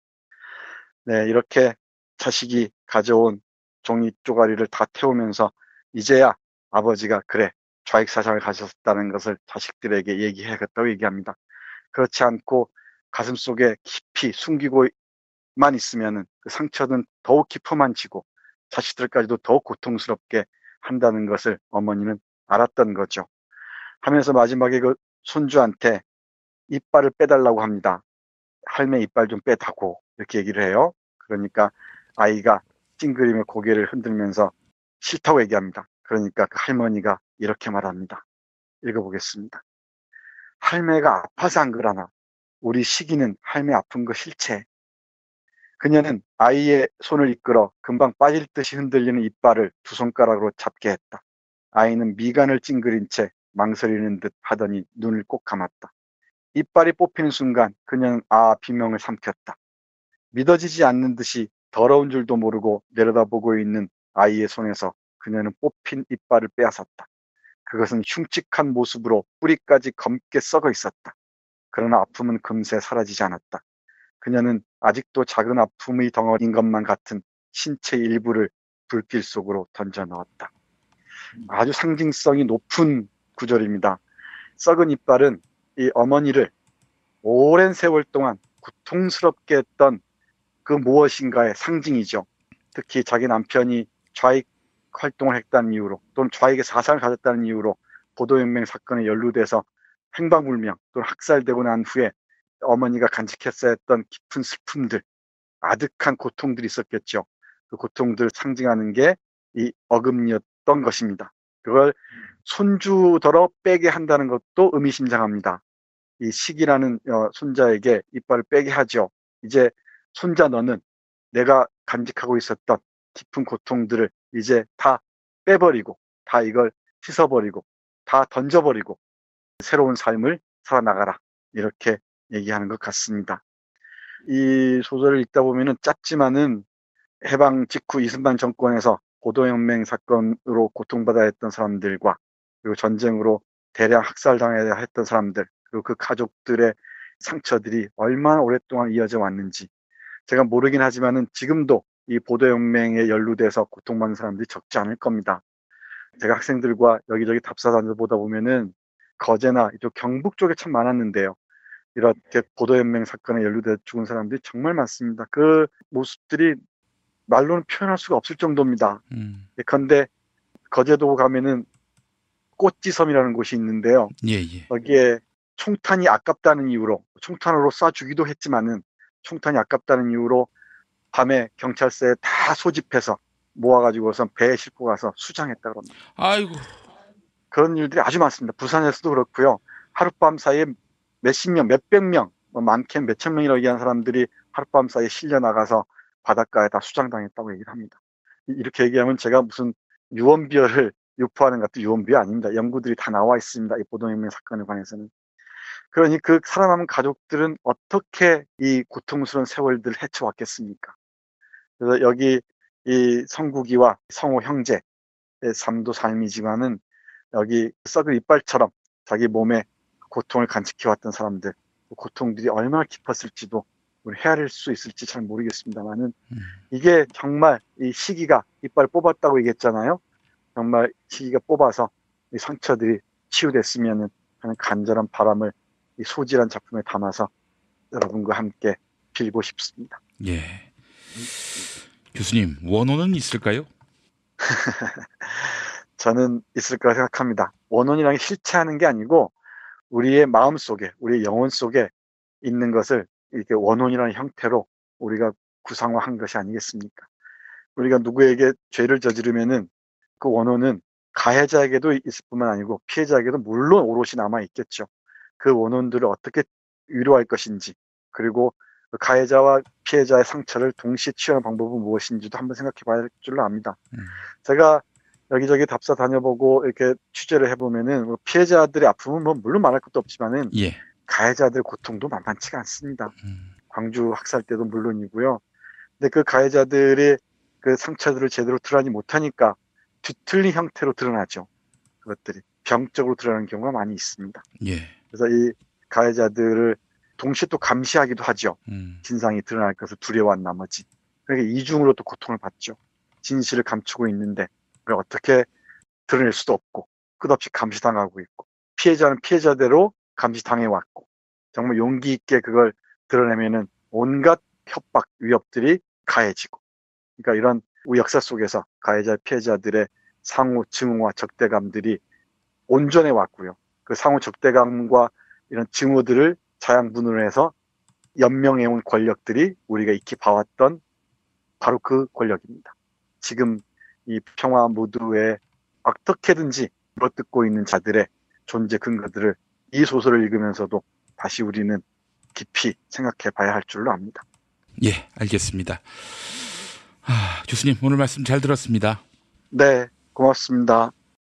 네, 이렇게 자식이 가져온 종이 쪼가리를 다 태우면서 이제야 아버지가 그래, 좌익사상을 가졌다는 것을 자식들에게 얘기해야겠다고 얘기합니다. 그렇지 않고 가슴속에 깊이 숨기고만 있으면 그 상처는 더욱 깊어만 지고 자식들까지도 더 고통스럽게 한다는 것을 어머니는 알았던 거죠. 하면서 마지막에 그 손주한테 이빨을 빼달라고 합니다. 할매 이빨 좀 빼다고 이렇게 얘기를 해요. 그러니까 아이가 찡그리며 고개를 흔들면서 싫다고 얘기합니다. 그러니까 그 할머니가 이렇게 말합니다. 읽어보겠습니다. 할매가 아파서 안 그러나 우리 시기는 할매 아픈 거 싫지. 그녀는 아이의 손을 이끌어 금방 빠질 듯이 흔들리는 이빨을 두 손가락으로 잡게 했다. 아이는 미간을 찡그린 채 망설이는 듯 하더니 눈을 꼭 감았다. 이빨이 뽑히는 순간 그녀는 아 비명을 삼켰다. 믿어지지 않는 듯이 더러운 줄도 모르고 내려다보고 있는 아이의 손에서 그녀는 뽑힌 이빨을 빼앗았다. 그것은 흉측한 모습으로 뿌리까지 검게 썩어 있었다. 그러나 아픔은 금세 사라지지 않았다. 그녀는 아직도 작은 아픔의 덩어리인 것만 같은 신체 일부를 불길 속으로 던져 넣었다. 아주 상징성이 높은 구절입니다. 썩은 이빨은 이 어머니를 오랜 세월 동안 고통스럽게 했던 그 무엇인가의 상징이죠. 특히 자기 남편이 좌익 활동을 했다는 이유로 또는 좌익의 사상을 가졌다는 이유로 보도혁명 사건에 연루돼서 행방불명 또는 학살되고 난 후에 어머니가 간직했어야 했던 깊은 슬픔들, 아득한 고통들이 있었겠죠. 그 고통들을 상징하는 게 이 어금니였던 것입니다. 그걸 손주더러 빼게 한다는 것도 의미심장합니다. 이 시기라는 어, 손자에게 이빨을 빼게 하죠. 이제 손자 너는 내가 간직하고 있었던 깊은 고통들을 이제 다 빼버리고 다 이걸 씻어버리고 다 던져버리고 새로운 삶을 살아나가라 이렇게 얘기하는 것 같습니다. 이 소설을 읽다 보면은 짧지만은 해방 직후 이승만 정권에서 보도혁명 사건으로 고통받아야 했던 사람들과 그리고 전쟁으로 대량 학살당해야 했던 사람들 그리고 그 가족들의 상처들이 얼마나 오랫동안 이어져 왔는지 제가 모르긴 하지만은 지금도 이 보도혁명에 연루돼서 고통받는 사람들이 적지 않을 겁니다. 제가 학생들과 여기저기 답사단을 보다 보면은 거제나 이쪽 경북 쪽에 참 많았는데요. 이렇게 보도혁명 사건에 연루돼 죽은 사람들이 정말 많습니다. 그 모습들이 말로는 표현할 수가 없을 정도입니다. 음. 예컨대 거제도 가면은 꽃지섬이라는 곳이 있는데요. 예, 예. 거기에 총탄이 아깝다는 이유로 총탄으로 쏴 주기도 했지만은 총탄이 아깝다는 이유로 밤에 경찰서에 다 소집해서 모아가지고선 배에 싣고 가서 수장했다 그럽니다. 아이고. 그런 일들이 아주 많습니다. 부산에서도 그렇고요. 하룻밤 사이에 몇십 명, 몇백 명, 뭐 많게는 몇천 명이라고 얘기하는 사람들이 하룻밤 사이에 실려 나가서 바닷가에 다 수장당했다고 얘기를 합니다. 이렇게 얘기하면 제가 무슨 유언비어를 유포하는 것도 유언비어 아닙니다. 연구들이 다 나와 있습니다. 이 보도혁명 사건에 관해서는. 그러니 그 살아남은 가족들은 어떻게 이 고통스러운 세월들을 헤쳐왔겠습니까? 그래서 여기 이 성국이와 성호 형제의 삶도 삶이지만은 여기 썩은 이빨처럼 자기 몸에 고통을 간직해왔던 사람들, 그 고통들이 얼마나 깊었을지도 우리 헤아릴 수 있을지 잘 모르겠습니다만은 음. 이게 정말 이 시기가 이빨 뽑았다고 얘기했잖아요. 정말 시기가 뽑아서 이 상처들이 치유됐으면은 하는 간절한 바람을 이 소질한 작품에 담아서 여러분과 함께 빌고 싶습니다. 예. 교수님, 원혼은 있을까요? 저는 있을 거라 생각합니다. 원혼이라는 게 실체하는 게 아니고 우리의 마음 속에, 우리의 영혼 속에 있는 것을 이렇게 원혼이라는 형태로 우리가 구상화한 것이 아니겠습니까? 우리가 누구에게 죄를 저지르면은 그 원혼은 가해자에게도 있을 뿐만 아니고 피해자에게도 물론 오롯이 남아 있겠죠. 그 원혼들을 어떻게 위로할 것인지, 그리고 그 가해자와 피해자의 상처를 동시에 치유하는 방법은 무엇인지도 한번 생각해 봐야 할 줄로 압니다. 음. 제가 여기저기 답사 다녀보고 이렇게 취재를 해보면은 피해자들의 아픔은 뭐 물론 말할 것도 없지만은 예. 가해자들의 고통도 만만치가 않습니다. 음. 광주 학살 때도 물론이고요. 근데 그 가해자들의 그 상처들을 제대로 드러나지 못하니까 뒤틀린 형태로 드러나죠. 그것들이 병적으로 드러나는 경우가 많이 있습니다. 예. 그래서 이 가해자들을 동시에 또 감시하기도 하죠. 음. 진상이 드러날 것을 두려워한 나머지. 그러니까 이중으로 또 고통을 받죠. 진실을 감추고 있는데 그걸 어떻게 드러낼 수도 없고 끝없이 감시당하고 있고 피해자는 피해자대로 감시당해왔고 정말 용기 있게 그걸 드러내면은 온갖 협박, 위협들이 가해지고 그러니까 이런 우리 역사 속에서 가해자 피해자들의 상호 증오와 적대감들이 온전해 왔고요. 그 상호 적대감과 이런 증오들을 자양분으로 연명해온 권력들이 우리가 익히 봐왔던 바로 그 권력입니다. 지금 이 평화 무드에 어떻게든지 물어뜯고 있는 자들의 존재 근거들을 이 소설을 읽으면서도 다시 우리는 깊이 생각해 봐야 할 줄로 압니다. 예, 알겠습니다. 아, 교수님 오늘 말씀 잘 들었습니다. 네, 고맙습니다.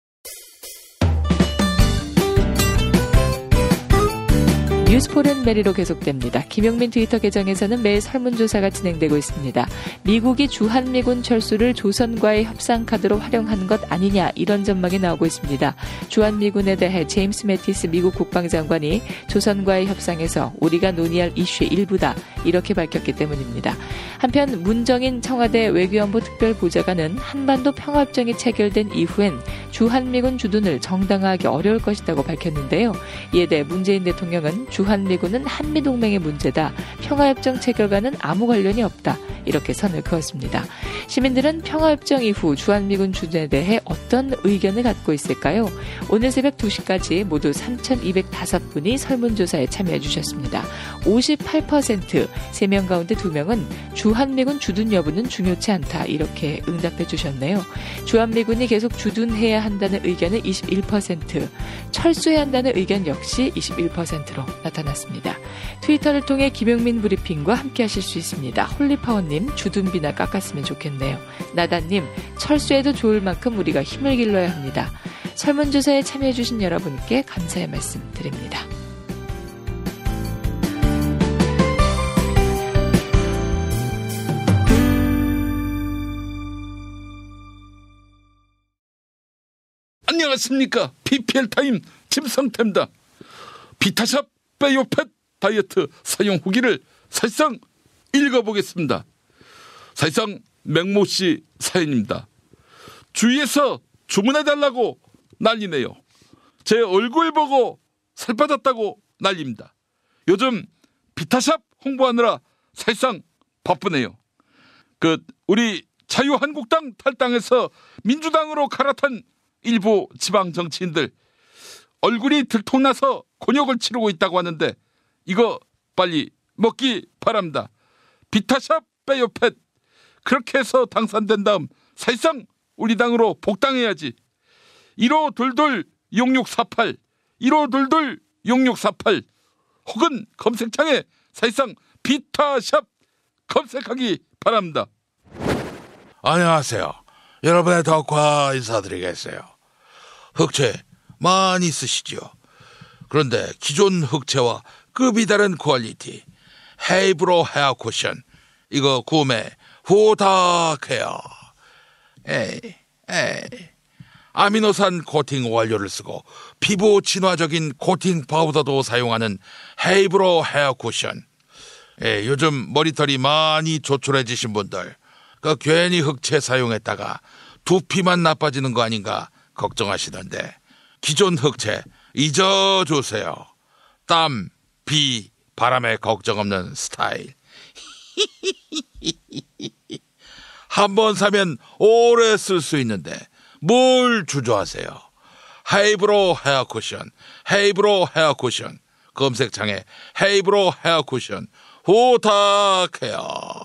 뉴스포렌 메리로 계속됩니다. 김용민 트위터 계정에서는 매일 설문조사가 진행되고 있습니다. 미국이 주한미군 철수를 조선과의 협상 카드로 활용한 것 아니냐 이런 전망이 나오고 있습니다. 주한미군에 대해 제임스 매티스 미국 국방장관이 조선과의 협상에서 우리가 논의할 이슈의 일부다 이렇게 밝혔기 때문입니다. 한편 문정인 청와대 외교안보 특별보좌관은 한반도 평화협정이 체결된 이후엔 주한미군 주둔을 정당화하기 어려울 것이라고 밝혔는데요. 이에 대해 문재인 대통령은 주한미군은 한미동맹의 문제다. 평화협정 체결과는 아무 관련이 없다. 이렇게 선을 그었습니다. 시민들은 평화협정 이후 주한미군 주둔에 대해 어떤 의견을 갖고 있을까요? 오늘 새벽 두 시까지 모두 삼천이백오 분이 설문조사에 참여해 주셨습니다. 오십팔 퍼센트, 세 명 가운데 두 명은 주한미군 주둔 여부는 중요치 않다. 이렇게 응답해 주셨네요. 주한미군이 계속 주둔해야 한다는 의견은 이십일 퍼센트, 철수해야 한다는 의견 역시 이십일 퍼센트로 나타났습니다. 트위터를 통해 김용민 브리핑과 함께 하실 수 있습니다. 홀리파워님, 주둔비나 깎았으면 좋겠네요. 나다님, 철수해도 좋을 만큼 우리가 힘을 길러야 합니다. 설문조사에 참여해주신 여러분께 감사의 말씀 드립니다. 안녕하십니까. 피피엘 타임 김성태입니다. 비타샵 베이오펫 다이어트 사용 후기를 사실상 읽어보겠습니다. 사실상 맹모씨 사연입니다. 주위에서 주문해달라고 난리네요. 제 얼굴 보고 살 빠졌다고 난립니다. 요즘 비타샵 홍보하느라 사실상 바쁘네요. 그 우리 자유한국당 탈당해서 민주당으로 갈아탄 일부 지방 정치인들 얼굴이 들통나서 곤욕을 치르고 있다고 하는데 이거 빨리 먹기 바랍니다. 비타샵 베이오펫 그렇게 해서 당선된 다음 사실상 우리 당으로 복당해야지. 일오이이 육육사팔 일오이이 육육사팔 혹은 검색창에 사실상 비타샵 검색하기 바랍니다. 안녕하세요. 여러분의 덕화 인사드리겠어요. 흑채 많이 쓰시죠. 그런데 기존 흑채와 급이 다른 퀄리티 헤이브로 헤어 쿠션 이거 구매 부탁해요. 에이 에이 아미노산 코팅 원료를 쓰고 피부 친화적인 코팅 파우더도 사용하는 헤이브로 헤어 쿠션. 예, 요즘 머리털이 많이 조촐해지신 분들 그 괜히 흑채 사용했다가 두피만 나빠지는 거 아닌가 걱정하시던데 기존 흑채 잊어주세요. 땀, 비, 바람에 걱정 없는 스타일. 한 번 사면 오래 쓸 수 있는데 뭘 주저하세요. 헤이브로 헤어 쿠션, 헤이브로 헤어 쿠션 검색창에 헤이브로 헤어 쿠션 부탁해요.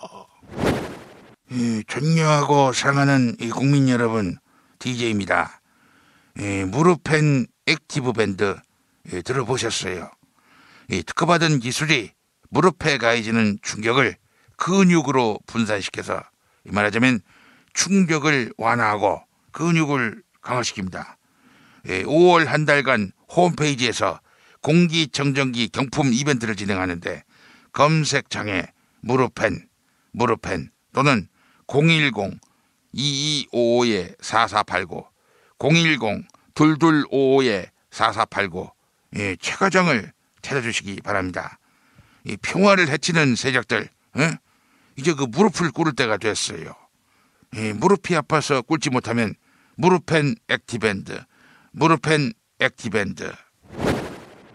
예, 존경하고 사랑하는 이 국민 여러분, 디제이입니다. 예, 무릎펜 액티브 밴드 예, 들어보셨어요? 예, 특허받은 기술이 무릎에 가해지는 충격을 근육으로 분산시켜서 말하자면 충격을 완화하고 근육을 강화시킵니다. 예, 오월 한 달간 홈페이지에서 공기청정기 경품 이벤트를 진행하는데 검색창에 무릎펜, 무릎펜 또는 공일공 이이오오 사사팔구 공일공 이이오오 사사팔구 예, 최 과장을 찾아주시기 바랍니다. 이 평화를 해치는 세력들 예? 이제 그 무릎을 꿇을 때가 됐어요. 예, 무릎이 아파서 꿇지 못하면 무릎펜 액티밴드 무릎펜 액티밴드.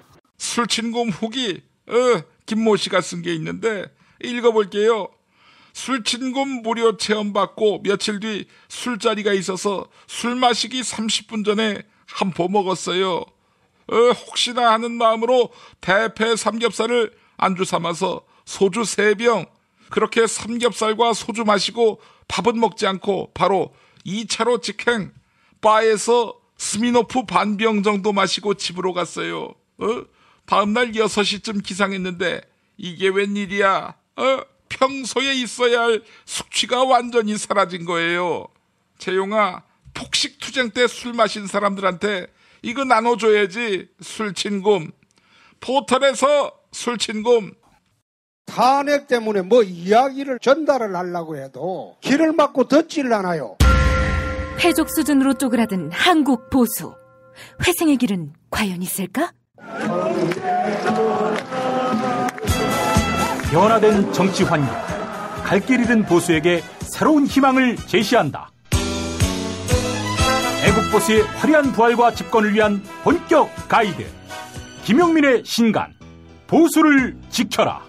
술친금 후기 어, 김모 씨가 쓴 게 있는데 읽어볼게요. 술친금 무료 체험받고 며칠 뒤 술자리가 있어서 술 마시기 삼십 분 전에 한 포 먹었어요. 어, 혹시나 하는 마음으로 대패 삼겹살을 안주 삼아서 소주 세 병, 그렇게 삼겹살과 소주 마시고 밥은 먹지 않고 바로 이 차로 직행, 바에서 스미노프 반병 정도 마시고 집으로 갔어요. 어? 다음날 여섯 시쯤 기상했는데 이게 웬일이야? 어? 평소에 있어야 할 숙취가 완전히 사라진 거예요. 재용아, 폭식투쟁 때 술 마신 사람들한테 이거 나눠줘야지. 술친금. 포털에서 술친금. 탄핵 때문에 뭐 이야기를 전달을 하려고 해도 길을 막고 듣질 않아요. 패족 수준으로 쪼그라든 한국 보수. 회생의 길은 과연 있을까? 변화된 정치 환경, 갈 길 잃은 보수에게 새로운 희망을 제시한다. 애국보수의 화려한 부활과 집권을 위한 본격 가이드, 김용민의 신간, 보수를 지켜라.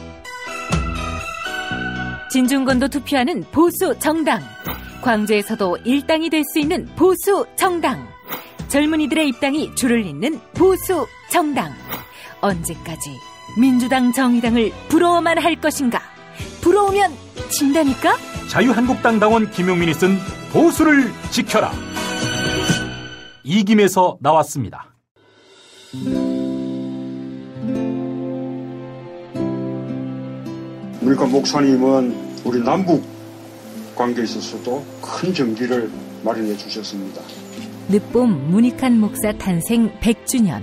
진중권도 투표하는 보수 정당, 광주에서도 일당이 될 수 있는 보수 정당, 젊은이들의 입당이 줄을 잇는 보수 정당. 언제까지 민주당 정의당을 부러워만 할 것인가? 부러우면 진다니까? 자유한국당 당원 김용민이 쓴 보수를 지켜라. 이김에서 나왔습니다. 그러니까 목사님은 우리 남북 관계에 있어서도 큰 정기를 마련해 주셨습니다. 늦봄 문익환 목사 탄생 백 주년.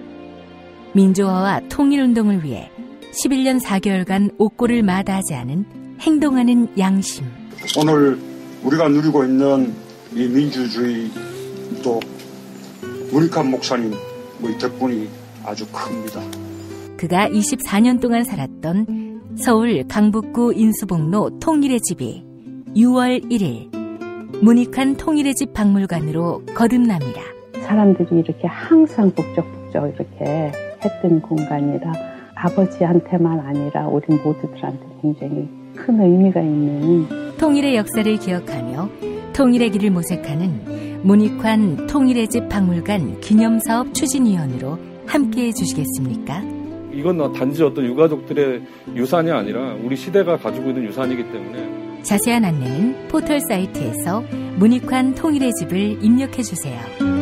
민주화와 통일운동을 위해 십일 년 사 개월간 옥고를 마다하지 않은 행동하는 양심. 오늘 우리가 누리고 있는 이 민주주의 또 문익환 목사님 덕분이 아주 큽니다. 그가 이십사 년 동안 살았던 서울 강북구 인수봉로 통일의 집이 유월 일일 문익환 통일의 집 박물관으로 거듭납니다. 사람들이 이렇게 항상 북적북적 이렇게 했던 공간이라 아버지한테만 아니라 우리 모두들한테 굉장히 큰 의미가 있는 통일의 역사를 기억하며 통일의 길을 모색하는 문익환 통일의 집 박물관 기념사업 추진위원으로 함께해 주시겠습니까? 이건 단지 어떤 유가족들의 유산이 아니라 우리 시대가 가지고 있는 유산이기 때문에 자세한 안내는 포털 사이트에서 문익환 통일의 집을 입력해 주세요.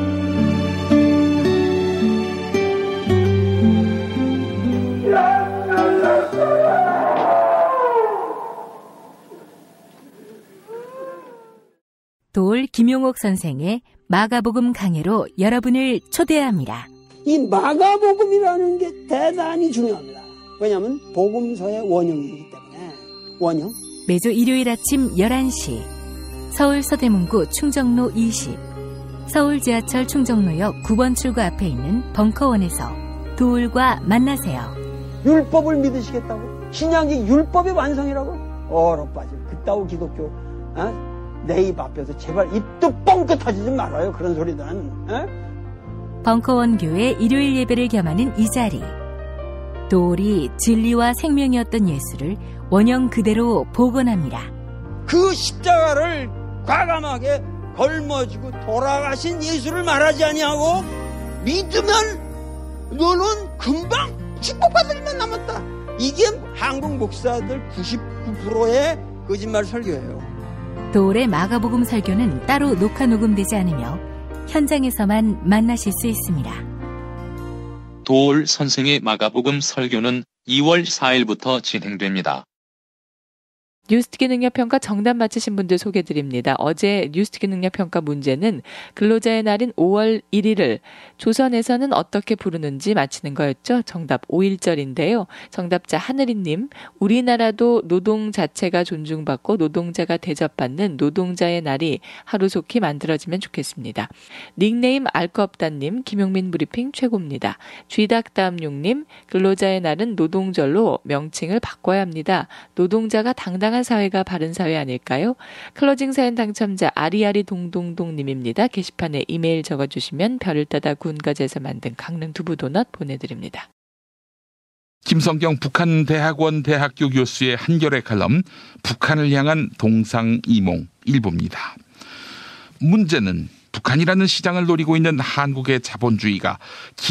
도올 김용옥 선생의 마가복음 강해로 여러분을 초대합니다. 이 마가복음이라는 게 대단히 중요합니다. 왜냐하면 복음서의 원형이기 때문에. 원형. 매주 일요일 아침 열한 시 서울 서대문구 충정로 이십, 서울 지하철 충정로역 구 번 출구 앞에 있는 벙커원에서 도울과 만나세요. 율법을 믿으시겠다고? 신약이 율법의 완성이라고? 얼어빠져. 그따위 기독교 어? 내 입 앞에서 제발 입도 뻥끗 터지지 말아요. 그런 소리들은. 어? 벙커원 교회 일요일 예배를 겸하는 이 자리. 도울이 진리와 생명이었던 예수를 원형 그대로 복원합니다. 그 십자가를 과감하게 걸머지고 돌아가신 예수를 말하지 아니하고 믿으면 너는 금방 축복받을 일만 남았다. 이게 한국 목사들 구십구 퍼센트의 거짓말 설교예요. 도울의 마가복음 설교는 따로 녹화 녹음되지 않으며 현장에서만 만나실 수 있습니다. 도울 선생의 마가복음 설교는 이월 사일부터 진행됩니다. 뉴스티기 능력평가 정답 맞히신 분들 소개드립니다. 어제 뉴스티기 능력평가 문제는 근로자의 날인 오월 일일을 조선에서는 어떻게 부르는지 맞히는 거였죠. 정답 오일절인데요. 정답자 하늘이님, 우리나라도 노동 자체가 존중받고 노동자가 대접받는 노동자의 날이 하루속히 만들어지면 좋겠습니다. 닉네임 알 거 없다님, 김용민 브리핑 최고입니다. 쥐닥다음육님, 근로자의 날은 노동절로 명칭을 바꿔야 합니다. 노동자가 당당한 사회가 바른 사회 아닐까요? 클로징 사연 당첨자 아리아리 동동동님입니다. 게시판에 이메일 적어주시면 별을 따다 군가제에서 만든 강릉 두부 도넛 보내드립니다. 김성경 북한대학원 대학교 교수의 한겨레 칼럼 북한을 향한 동상이몽 일부입니다. 문제는 북한이라는 시장을 노리고 있는 한국의 자본주의가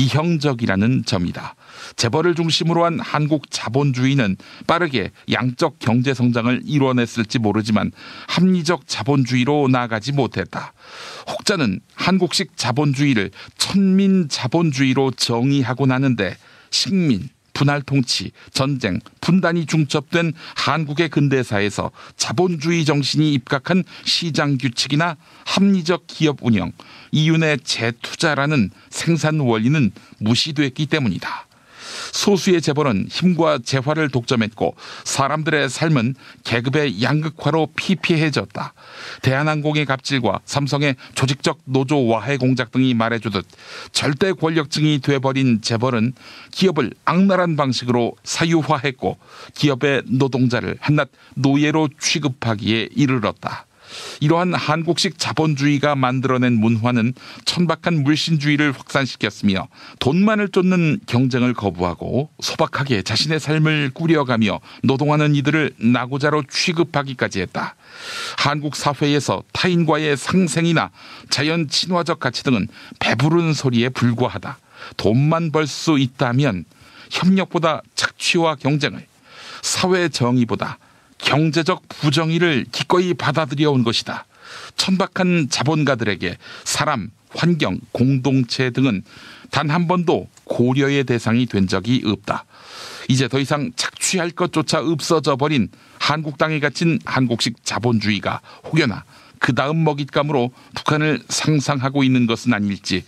기형적이라는 점이다. 재벌을 중심으로 한 한국 자본주의는 빠르게 양적 경제 성장을 이뤄냈을지 모르지만 합리적 자본주의로 나아가지 못했다. 혹자는 한국식 자본주의를 천민 자본주의로 정의하고 나는데 식민, 분할 통치, 전쟁, 분단이 중첩된 한국의 근대사에서 자본주의 정신이 입각한 시장 규칙이나 합리적 기업 운영, 이윤의 재투자라는 생산 원리는 무시됐기 때문이다. 소수의 재벌은 힘과 재화를 독점했고 사람들의 삶은 계급의 양극화로 피폐해졌다. 대한항공의 갑질과 삼성의 조직적 노조 와해 공작 등이 말해주듯 절대 권력층이 돼버린 재벌은 기업을 악랄한 방식으로 사유화했고 기업의 노동자를 한낱 노예로 취급하기에 이르렀다. 이러한 한국식 자본주의가 만들어낸 문화는 천박한 물신주의를 확산시켰으며 돈만을 쫓는 경쟁을 거부하고 소박하게 자신의 삶을 꾸려가며 노동하는 이들을 낙오자로 취급하기까지 했다. 한국 사회에서 타인과의 상생이나 자연 친화적 가치 등은 배부른 소리에 불과하다. 돈만 벌 수 있다면 협력보다 착취와 경쟁을, 사회 정의보다 경제적 부정의를 기꺼이 받아들여온 것이다. 천박한 자본가들에게 사람, 환경, 공동체 등은 단 한 번도 고려의 대상이 된 적이 없다. 이제 더 이상 착취할 것조차 없어져 버린 한국 땅에 갇힌 한국식 자본주의가 혹여나 그 다음 먹잇감으로 북한을 상상하고 있는 것은 아닐지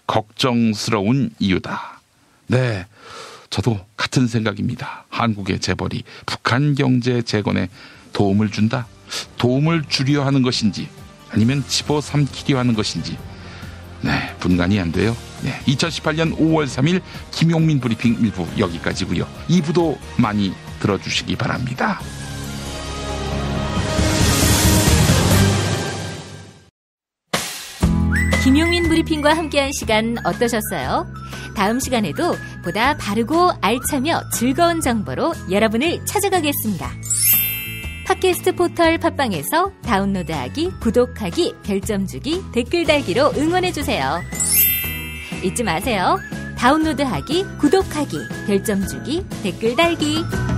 걱정스러운 이유다. 네, 저도 같은 생각입니다. 한국의 재벌이 북한 경제 재건에 도움을 준다? 도움을 주려 하는 것인지 아니면 집어삼키려 하는 것인지 네, 분간이 안 돼요. 네, 이천십팔 년 오월 삼일 김용민 브리핑 일 부 여기까지고요. 이 부도 많이 들어주시기 바랍니다. 김용민 브리핑과 함께한 시간 어떠셨어요? 다음 시간에도 보다 바르고 알차며 즐거운 정보로 여러분을 찾아가겠습니다. 팟캐스트 포털 팟빵에서 다운로드하기, 구독하기, 별점 주기, 댓글 달기로 응원해주세요. 잊지 마세요. 다운로드하기, 구독하기, 별점 주기, 댓글 달기.